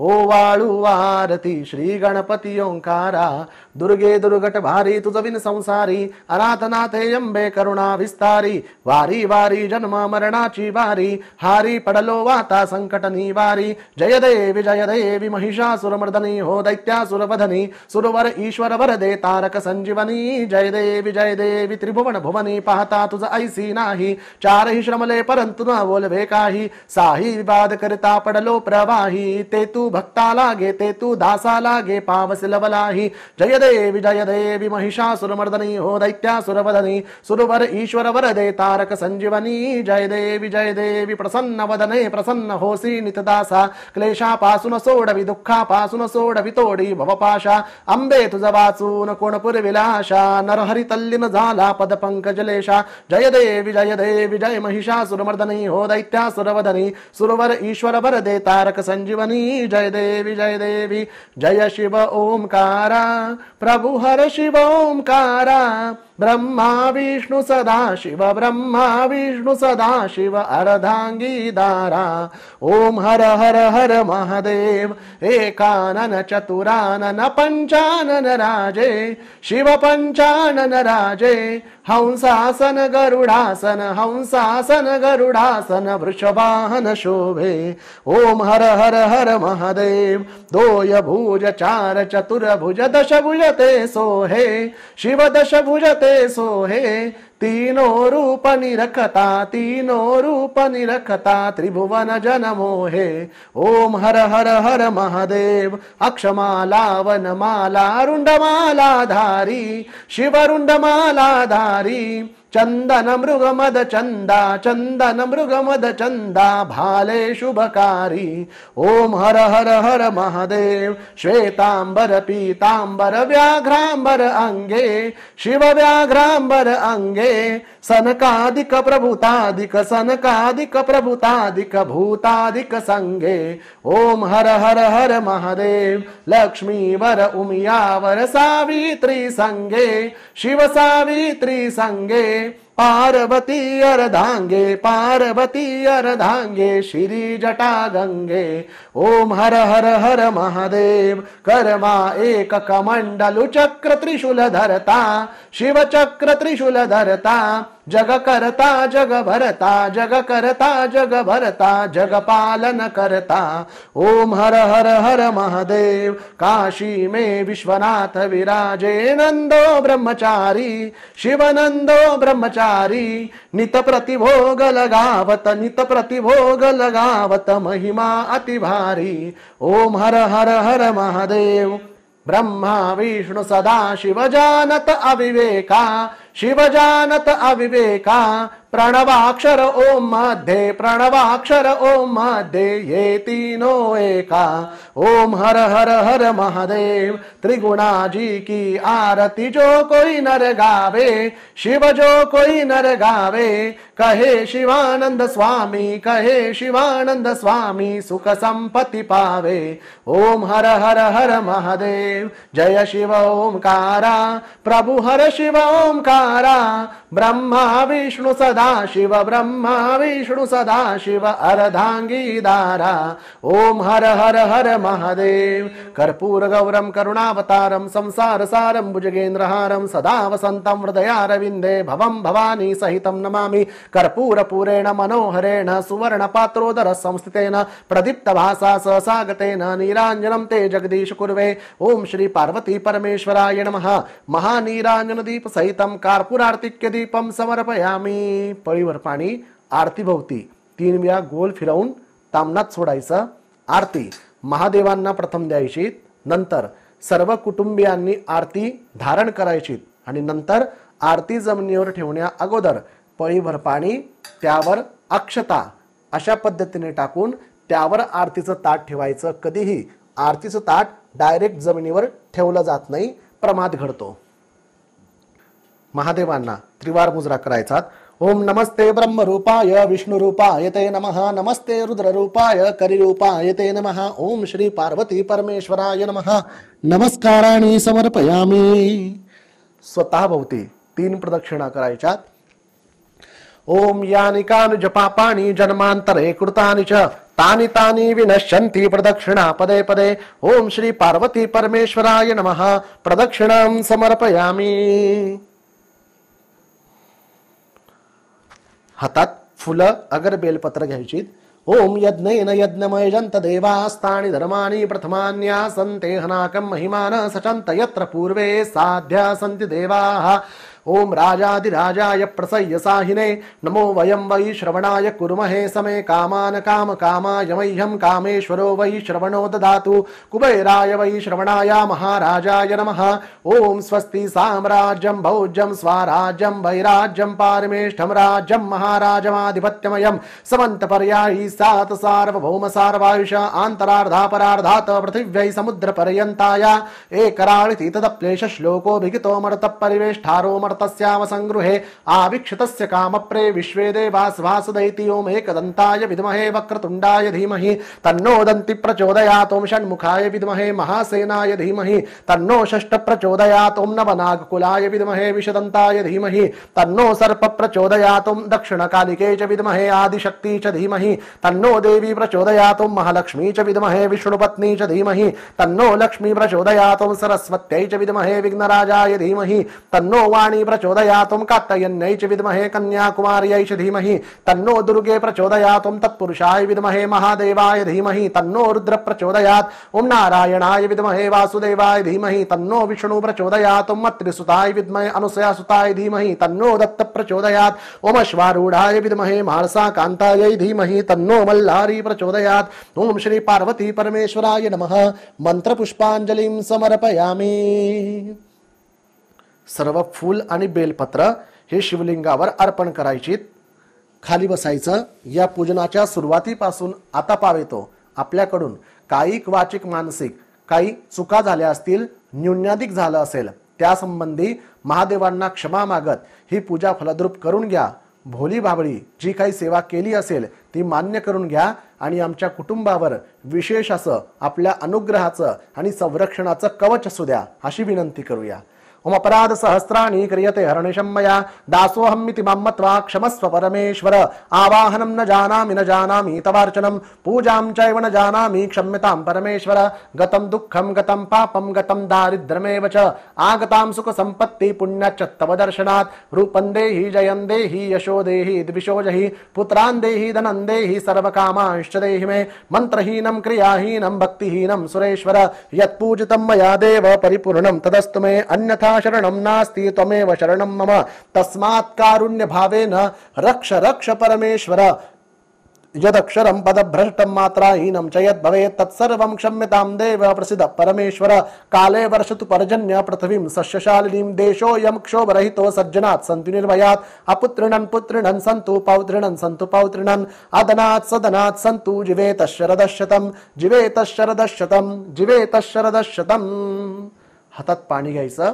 ओवाळू वारती श्री गणपती ओंकारा. दुर्गे दुर्गट भारी तुझ विन संसारी. अनाथनाथे अंबे करुणा विस्तारी. वारी वारी जन्म मरणाची वारी. हारी पडलो वाता संकट निवारी. जय देवी जय देवी महिषासुरमर्दनी हो दैत्यासुरवधनी. सुरवर ईश्वर वरदे तारक संजीवनी. जय देवी जय देवी त्रिभुवन भुवनी. पाहता तुझ ऐसी नाही. चारही श्रमले परंतु न बोलवे काही. साही विवाद करता पडलो प्रवाही. ते तू भक्ता लागे ते तू दासा लागे पावस लवलाही. जय देवी जय देवी महिषासुरमर्दनी हो दैत्यासुरवधनी. सुरवर ईश्वर वरदे तारक संजीवनी. जय देवी जय देवी प्रसन्न वदने प्रसन्न होसी नितदासा. क्लेशापासून सोडवी दुःखापासून सोडवी तोडी भवपाशा. अंबे तुझ वाचून कोण पुरविलाशा. नरहरी तल्लीन झाला पद पंकजलेशा. जय देवी जय देवी जय महिषासुरमर्दनी हो दैत्यासुरवधनी. सुरवर ईश्वर वरदे तारक संजीवनी. जय देवी जय देवी जय शिव ओंकारा. प्रभु हर शिव ओंकारा. ब्रह्मा विष्णु सदा शिव ब्रह्मा विष्णु सदा शिव अर्धांगी दारा. ओम हर हर हर महादेव. एकानन चतुरानन पंचानन राजे. शिव पंचानन राजे. हंसासन गरुडासन हंसासन गरुडासन वृषभान शोभे. ओम हर हर हर महादेव. दोय भुज चार चतुर्भुज दश भुज ते सोहे. शिव दश भुज ते सोहे. तीनो रूप निरखता तीनो रूप निरखता त्रिभुवन जन मोहे. ओम हर हर हर महादेव. अक्षमाला वनमाला रुंडमाला धारी. शिव रुंडमाला धारी. चंदन मृग मद चंदा चंदन मृग मद चंदा भाले शुभकारी। ओम हर हर हर महादेव श्वेतांबर पीतांबर व्याघ्रांबर अंगे शिव व्याघ्रांबर अंगे सनकादिक प्रभुतादिक सनकादिक प्रभुतादिक भूतादिक संगे। ओम हर हर हर महादेव लक्ष्मीवर उमियावर सावित्री संगे शिव सावित्री संगे पार्वती अर्धांगे पार्वती अर्धांगे श्री जटा गंगे। ओम हर हर हर महादेव कर्मा एक कमंडलु चक्र त्रिशूल धरता शिव चक्र त्रिशूल धरता जग करता जग भरता जग करता जग भरता जग पालन करता। ओम हर हर हर महादेव काशी में विश्वनाथ विराजे नंदो ब्रह्मचारी शिवनंदो ब्रह्मचारी नित प्रतिभोग लगावत नित प्रतिभोग लगावत महिमा अति भारी। ओम हर हर हर महादेव ब्रह्मा विष्णु सदा शिव जानत अविवेका शिव जानत अविवेका प्रणवाक्षर ओम मध्ये प्रणवाक्षर ओम मध्ये ये तीनों एका। ओम हर हर हर महादेव त्रिगुणा जी की आरती जो कोई नर गावे शिव जो कोई नर गावे कहे शिवानंद स्वामी कहे शिवानंद स्वामी सुख संपत्ति पावे। ओम हर हर हर महादेव जय शिव ओंकारा प्रभु हर शिव ओंकारा ब्रह्मा विष्णु सदा शिव ब्रह्मा विष्णु सदा शिव अर्धांगी दारा। ओम हर हर हर महादेव कर्पूर गौरम करुणावतारम संसार सारम भुजगेन्द्रहारम सदा वसंतम हृदयारविंदे भवम भवानी सहितम नमामि। कर्पूर पूरेण मनोहरेण सुवर्ण पात्रोदर संस्थितेन प्रदीप्त भासा ससागतेन नीरांजनम ते जगदीश कुर्वे। ओम श्री पार्वती परमेश्वराय नमः। महानीरांजन दीप सहितम कर्पूरार्तिक्य दीपम समर्पयामी। पळीवर पाणी आरती भोवती तीन वेळा गोल फिरवून तामनात सोडायचं। आरती महादेवांना प्रथम द्यायची नंतर सर्व कुटुंबियांनी आरती धारण करायची आणि नंतर आरती जमिनीवर ठेवण्या अगोदर पळीभर पाणी त्यावर अक्षता अशा पद्धतीने टाकून त्यावर आरतीचं ताट ठेवायचं। कधीही आरतीचं ताट डायरेक्ट जमिनीवर ठेवलं जात नाही, प्रमाद घडतो। महादेवांना त्रिवार मुजरा करायचा। ओम नमस्ते ब्रह्म रूपाय विष्णु रूपाय ते नमः नमस्ते रुद्र रूपाय करी रूपाय ते नमः ओम श्री पार्वती परमेश्वराय नमः नमस्काराणि समर्पयामि। स्वतः भोवती तीन प्रदक्षिणा करायच्या। ओम यानि कानि च पापानि जन्मांतरे कृतानि च तानि तानि विनश्यन्ति प्रदक्षिणा पदे पदे। ओम श्री पार्वती परमेश्वराय नमः प्रदक्षिणां समर्पयामि। हातात फुलं अगर बेलपत्र घ्यायची। ओम यज्ञेन यज्ञमयजंत देवास्तानि धर्माणि प्रथमान्यासन्ते हनाकं महिमान सचन्त यत्र पूर्वे साध्या सन्ति देवाः। ओम राजाधिराजाय प्रसह्य साहिने नमो वयं वै श्रवणाय कुर्महे समे कामान काम कामाय मह्यं कामेश्वरो वै श्रवणो ददातु कुबेराय वै श्रवणाय महाराजाय नमः। ओम स्वस्ति साम्राज्यं भौज्यं स्वाराज्यं वैराज्यं पारमेष्ठं राज्यं महाराजमाधिपत्यमयं समन्तपर्यायी सात सार्वभौम सार्वायुष आन्तरार्धापरार्धात् पृथिव्यै समुद्रपर्यन्ताय एकराळिति तदप्लेश श्लोको विगितो मर्तः परिवेष्ठारो तस्याव संगृहे आवीक्षितस्य कामप्रे विश्वे देवास वासुदैति ओम एकदन्ताय विद्महे वक्रतुण्डाय धीमहि तन्नो दन्ति प्रचोदयात्। ओम षण्मुखाय विद्महे महासेनाय धीमहि तन्नो षष्ठ प्रचोदयात्। ओम नवनागकुलाय विद्महे विषदन्ताय धीमहि तन्नो सर्प प्रचोदयात्। ओम दक्षिणकालिके च विद्महे आदिशक्ति च धीमहि तन्नो देवी प्रचोदयात्। ओम महालक्ष्मी च विद्महे विष्णुपत्नी च धीमहि तन्नो लक्ष्मी प्रचोदयात्। ओम सरस्वत्यै च विद्महे विघ्नराजाय धीमहि तन्नो वाणी प्रचोदयात्। ओम कात्यायन्यै च विद्महे कन्याकुमार्यै च धीमहि तन्नो दुर्गे प्रचोदयात्। ओम तत्पुरुषाय विद्महे महादेवाय धीमहि तन्नो रुद्र प्रचोदयात्। ओम नारायणाय विद्महे वासुदेवाय धीमहि तन्नो विष्णु प्रचोदयात्। ओम त्रिसुताय विद्महे अनुसयासुताय धीमहि तन्नो दत्त प्रचोदयात्। ओम अश्वारूढाय विद्महे महर्षा कांतायै धीमहि तन्नो मल्हारी प्रचोदयात्। ओम श्री पार्वती परमेश्वराय नमः मंत्र पुष्पांजलिं समर्पयामि। सर्व फूल आणि बेलपत्र हे शिवलिंगावर अर्पण करायची. खाली बसायचं. या पूजनाच्या सुरुवातीपासून आता पावेतो आपल्याकडून कायिक वाचिक मानसिक काही चुका झाल्या असतील, न्यून्याधिक झालं असेल, त्यासंबंधी महादेवांना क्षमा मागत ही पूजा फलद्रूप करून घ्या. भोली भाबळी जी काही सेवा केली असेल ती मान्य करून घ्या आणि आमच्या कुटुंबावर विशेष असं आपल्या अनुग्रहाचं आणि संरक्षणाचं कवच असू द्या अशी विनंती करूया. ओम अपराध सहस्राणि क्रियते हरणिशं मया दासोऽहमिति मां मत्वा क्षमस्व परमेश्वर. आवाहनं न जानामि न जानामि तवार्चनं पूजां चैव न जानामि क्षम्यतां परमेश्वर. गतं दुःखं गतं पापं गतं दारिद्र्यमेव च आगतां सुखसम्पत्ति पुण्याच्च तव दर्शनात्. रूपं देहि जयं देहि यशो देहि द्विषो जहि पुत्रान् देहि धनं देहि सर्वकामांश्च देहि मे. मन्त्रहीनं क्रियाहीनं भक्तिहीनं सुरेश्वर. यत्पूजितं मया देव परिपूर्णं तदस्तु मे. अन्यथा शरणं नास्ति त्वमेव शरणं मम. तस्मात् कारुण्य भावेन रक्ष रक्ष परमेश्वर. यदक्षरं पदभ्रष्टं मात्राहीनं च यद् भवेत् तत्सर्वं क्षम्यतां देव प्रसीद परमेश्वर. काले वर्षतु पर्जन्य पृथिवीं सस्यशालिनीं. देशोऽयं क्षोभरहितो सज्जनात् सन्तु निर्भयात्. अपुत्रिणन् पुत्रिणन् सन्तु पौत्रिणन् सन्तु पौत्रिणन्. अदनात् सदनात् सन्तु जीवेतः शरदशतं जीवेतः शरदशतं जीवेतः शरदशतं. हातात पाणी घ्यायचं.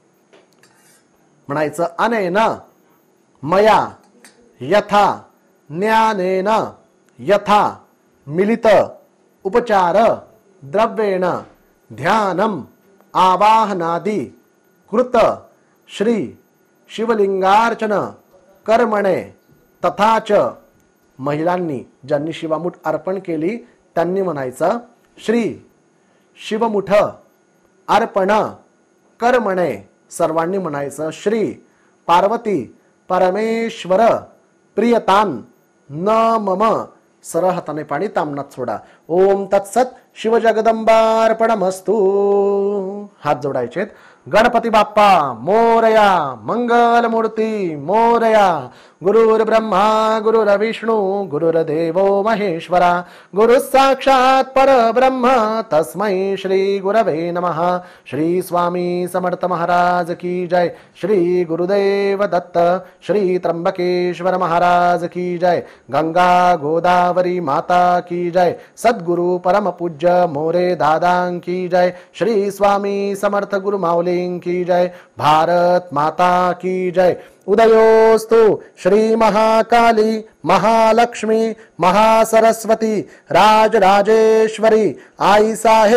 म्हणायचं अनेन मया यथा ज्ञानेन यथा मिलित उपचार द्रव्येण ध्यानम आवाहनादि कृत श्री शिवलिंगार्चन कर्मणे तथा च. महिलांनी ज्यांनी शिवामुठ अर्पण केली त्यांनी म्हणायचं श्री शिवमुठ अर्पण कर्मणे. सर्वांनी म्हणायचं श्री पार्वती परमेश्वर प्रियतान न मम. सरळ हाताने पाणी तामनात सोडा. ओम तत्सत शिवजगदंबार्पणमस्तु. हात जोडायचेत. गणपती बाप्पा मोरया. मंगलमूर्ती मोरया. गुरुर्ब्रह्मा गुरुर्विष्णू गुरुर्देवो महेश्वरा. गुरु साक्षात परब्रह्म तस्मै श्री गुरवे नमः. श्री स्वामी समर्थ महाराज की जय. श्री गुरुदेव दत्त. श्री त्र्यंबकेश्वर महाराज की जय. गंगा गोदावरी माता की जय. सद्गुरु परम पूज्य मोरे दादां की जय. श्री स्वामी समर्थ गुरु माऊली की जय. भारत माता की जय. उदयोस्तु श्री महाकाली महालक्ष्मी महासरस्वती राजराजेश्वरी आई साहेब.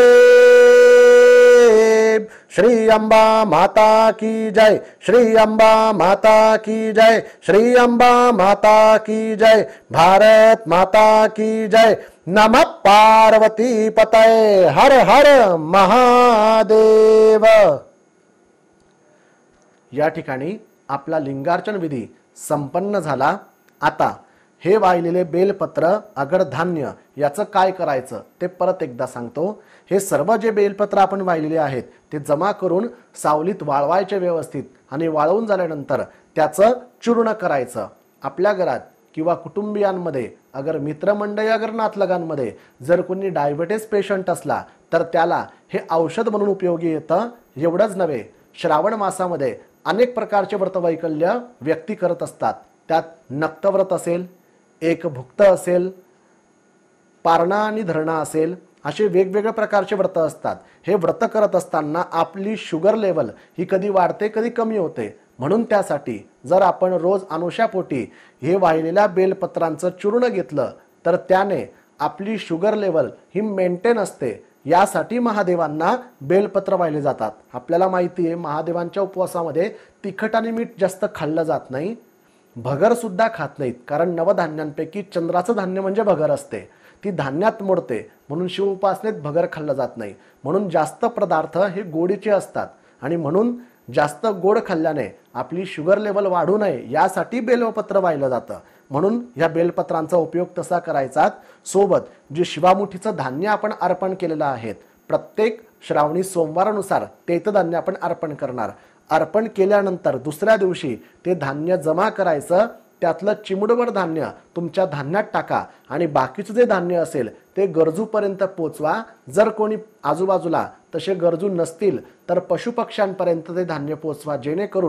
श्री अंबा माता की जय. श्री अंबा माता की जय. श्री अंबा माता की जय. भारत माता की जय. नमः पार्वती पतये. हर हर महादेव. या ठिकाणी आपला लिंगार्चन विधी संपन्न झाला. आता हे वाहिलेले बेलपत्र अगर धान्य याचं काय करायचं ते परत एकदा सांगतो. हे सर्व जे बेलपत्र आपण वाहिलेले आहेत ते जमा करून सावलीत वाळवायचे व्यवस्थित आणि वाळवून झाल्यानंतर त्याचं चूर्ण करायचं. आपल्या घरात किंवा कुटुंबियांमध्ये अगर मित्रमंडळी अगर नातलगांमध्ये जर कोणी डायबिटीस पेशंट असला तर त्याला हे औषध म्हणून उपयोगी येतं. एवढंच नव्हे, श्रावण मासामध्ये अनेक प्रकारचे व्रतवैकल्य व्यक्ती करत असतात. त्यात नक्तव्रत असेल, एक भुक्त असेल, पारणा आणि धरणा असेल, असे वेगवेगळ्या प्रकारचे व्रत असतात. हे व्रत करत असताना आपली शुगर लेवल ही कधी वाढते कधी कमी होते. म्हणून त्यासाठी जर आपण रोज अनुशापोटी हे वाहिलेल्या बेलपत्रांचं चूर्ण घेतलं तर त्याने आपली शुगर लेवल ही मेंटेन असते. यासाठी महादेवांना बेलपत्र वाहिले जातात. आपल्याला माहिती आहे महादेवांच्या उपवासामध्ये तिखट आणि मीठ जास्त खाल्लं जात नाही. भगर सुद्धा खात नाहीत, कारण नवधान्यांपैकी चंद्राचं धान्य म्हणजे भगर असते. ती धान्यात मोडते म्हणून शिव उपासनेत भगर खाल्लं जात नाही. म्हणून जास्त पदार्थ हे गोडीचे असतात आणि म्हणून जास्त गोड खाल्ल्याने आपली शुगर लेवल वाढू नये यासाठी बेलपत्र वाहिलं जातं. म्हणून या बेलपत्रांचा उपयोग तसा करायचा. सोबत जे शिवामुठीचं धान्य आपण अर्पण केलेलं आहे प्रत्येक श्रावणी सोमवारानुसार ते धान्य आपण अर्पण करणार. अर्पण केल्यानंतर दुसऱ्या दिवशी ते धान्य जमा करायचं. त्यातलं चिमुडभर धान्य तुमच्या धान्यात टाका आणि बाकीचं जे धान्य असेल ते गरजूपर्यंत पोचवा. जर कोणी आजूबाजूला तसे गरजू नसतील तर पशुपक्ष्यांपर्यंत ते धान्य पोचवा, जेणेकरून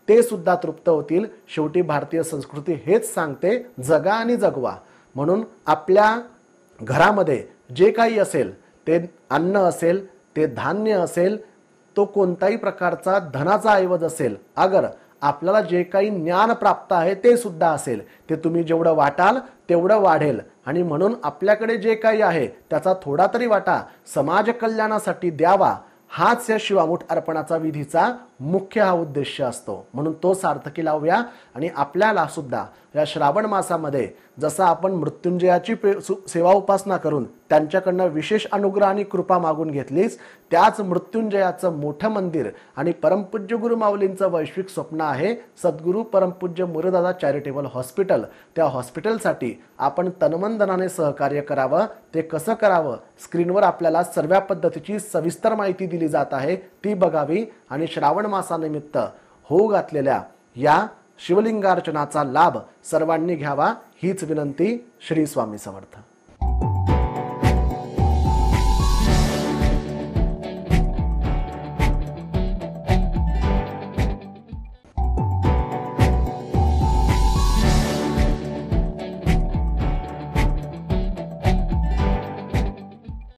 ते सुद्धा तृप्त होतील. शेवटी भारतीय संस्कृती हेच सांगते, जगा आणि जगवा. म्हणून आपल्या घरामध्ये जे काही असेल, ते अन्न असेल, ते धान्य असेल, तो कोणताही प्रकारचा धनाचा ऐवज असेल, अगर आपल्याला जे काही ज्ञान प्राप्त आहे ते सुद्धा असेल, ते तुम्ही जेवढं वाटाल तेवढं वाढेल. आणि म्हणून आपल्याकडे जे काही आहे त्याचा थोडा तरी वाटा समाज कल्याणासाठी द्यावा, हाच या शिवामूठ अर्पणाचा विधीचा मुख्य हा उद्देश असतो. म्हणून तो सार्थकी लावूया. आणि आपल्याला सुद्धा या श्रावण मासामध्ये जसं आपण मृत्युंजयाची सेवा उपासना करून त्यांच्याकडनं विशेष अनुग्रह आणि कृपा मागून घेतलीच, त्याच मृत्युंजयाचं मोठं मंदिर आणि परमपूज्य गुरु माऊलींचं वैश्विक स्वप्न आहे सद्गुरू परमपूज्य मुरदादा चॅरिटेबल हॉस्पिटल. त्या हॉस्पिटलसाठी आपण तनमनधनाने सहकार्य करावं. ते कसं करावं, स्क्रीनवर आपल्याला सर्व पद्धतीची सविस्तर माहिती दिली जात आहे, ती बघावी आणि श्रावण मासानिमित्त होऊ घातलेल्या या शिवलिंगार्चनाचा लाभ सर्वांनी घ्यावा, हीच विनंती. श्री स्वामी समर्थ.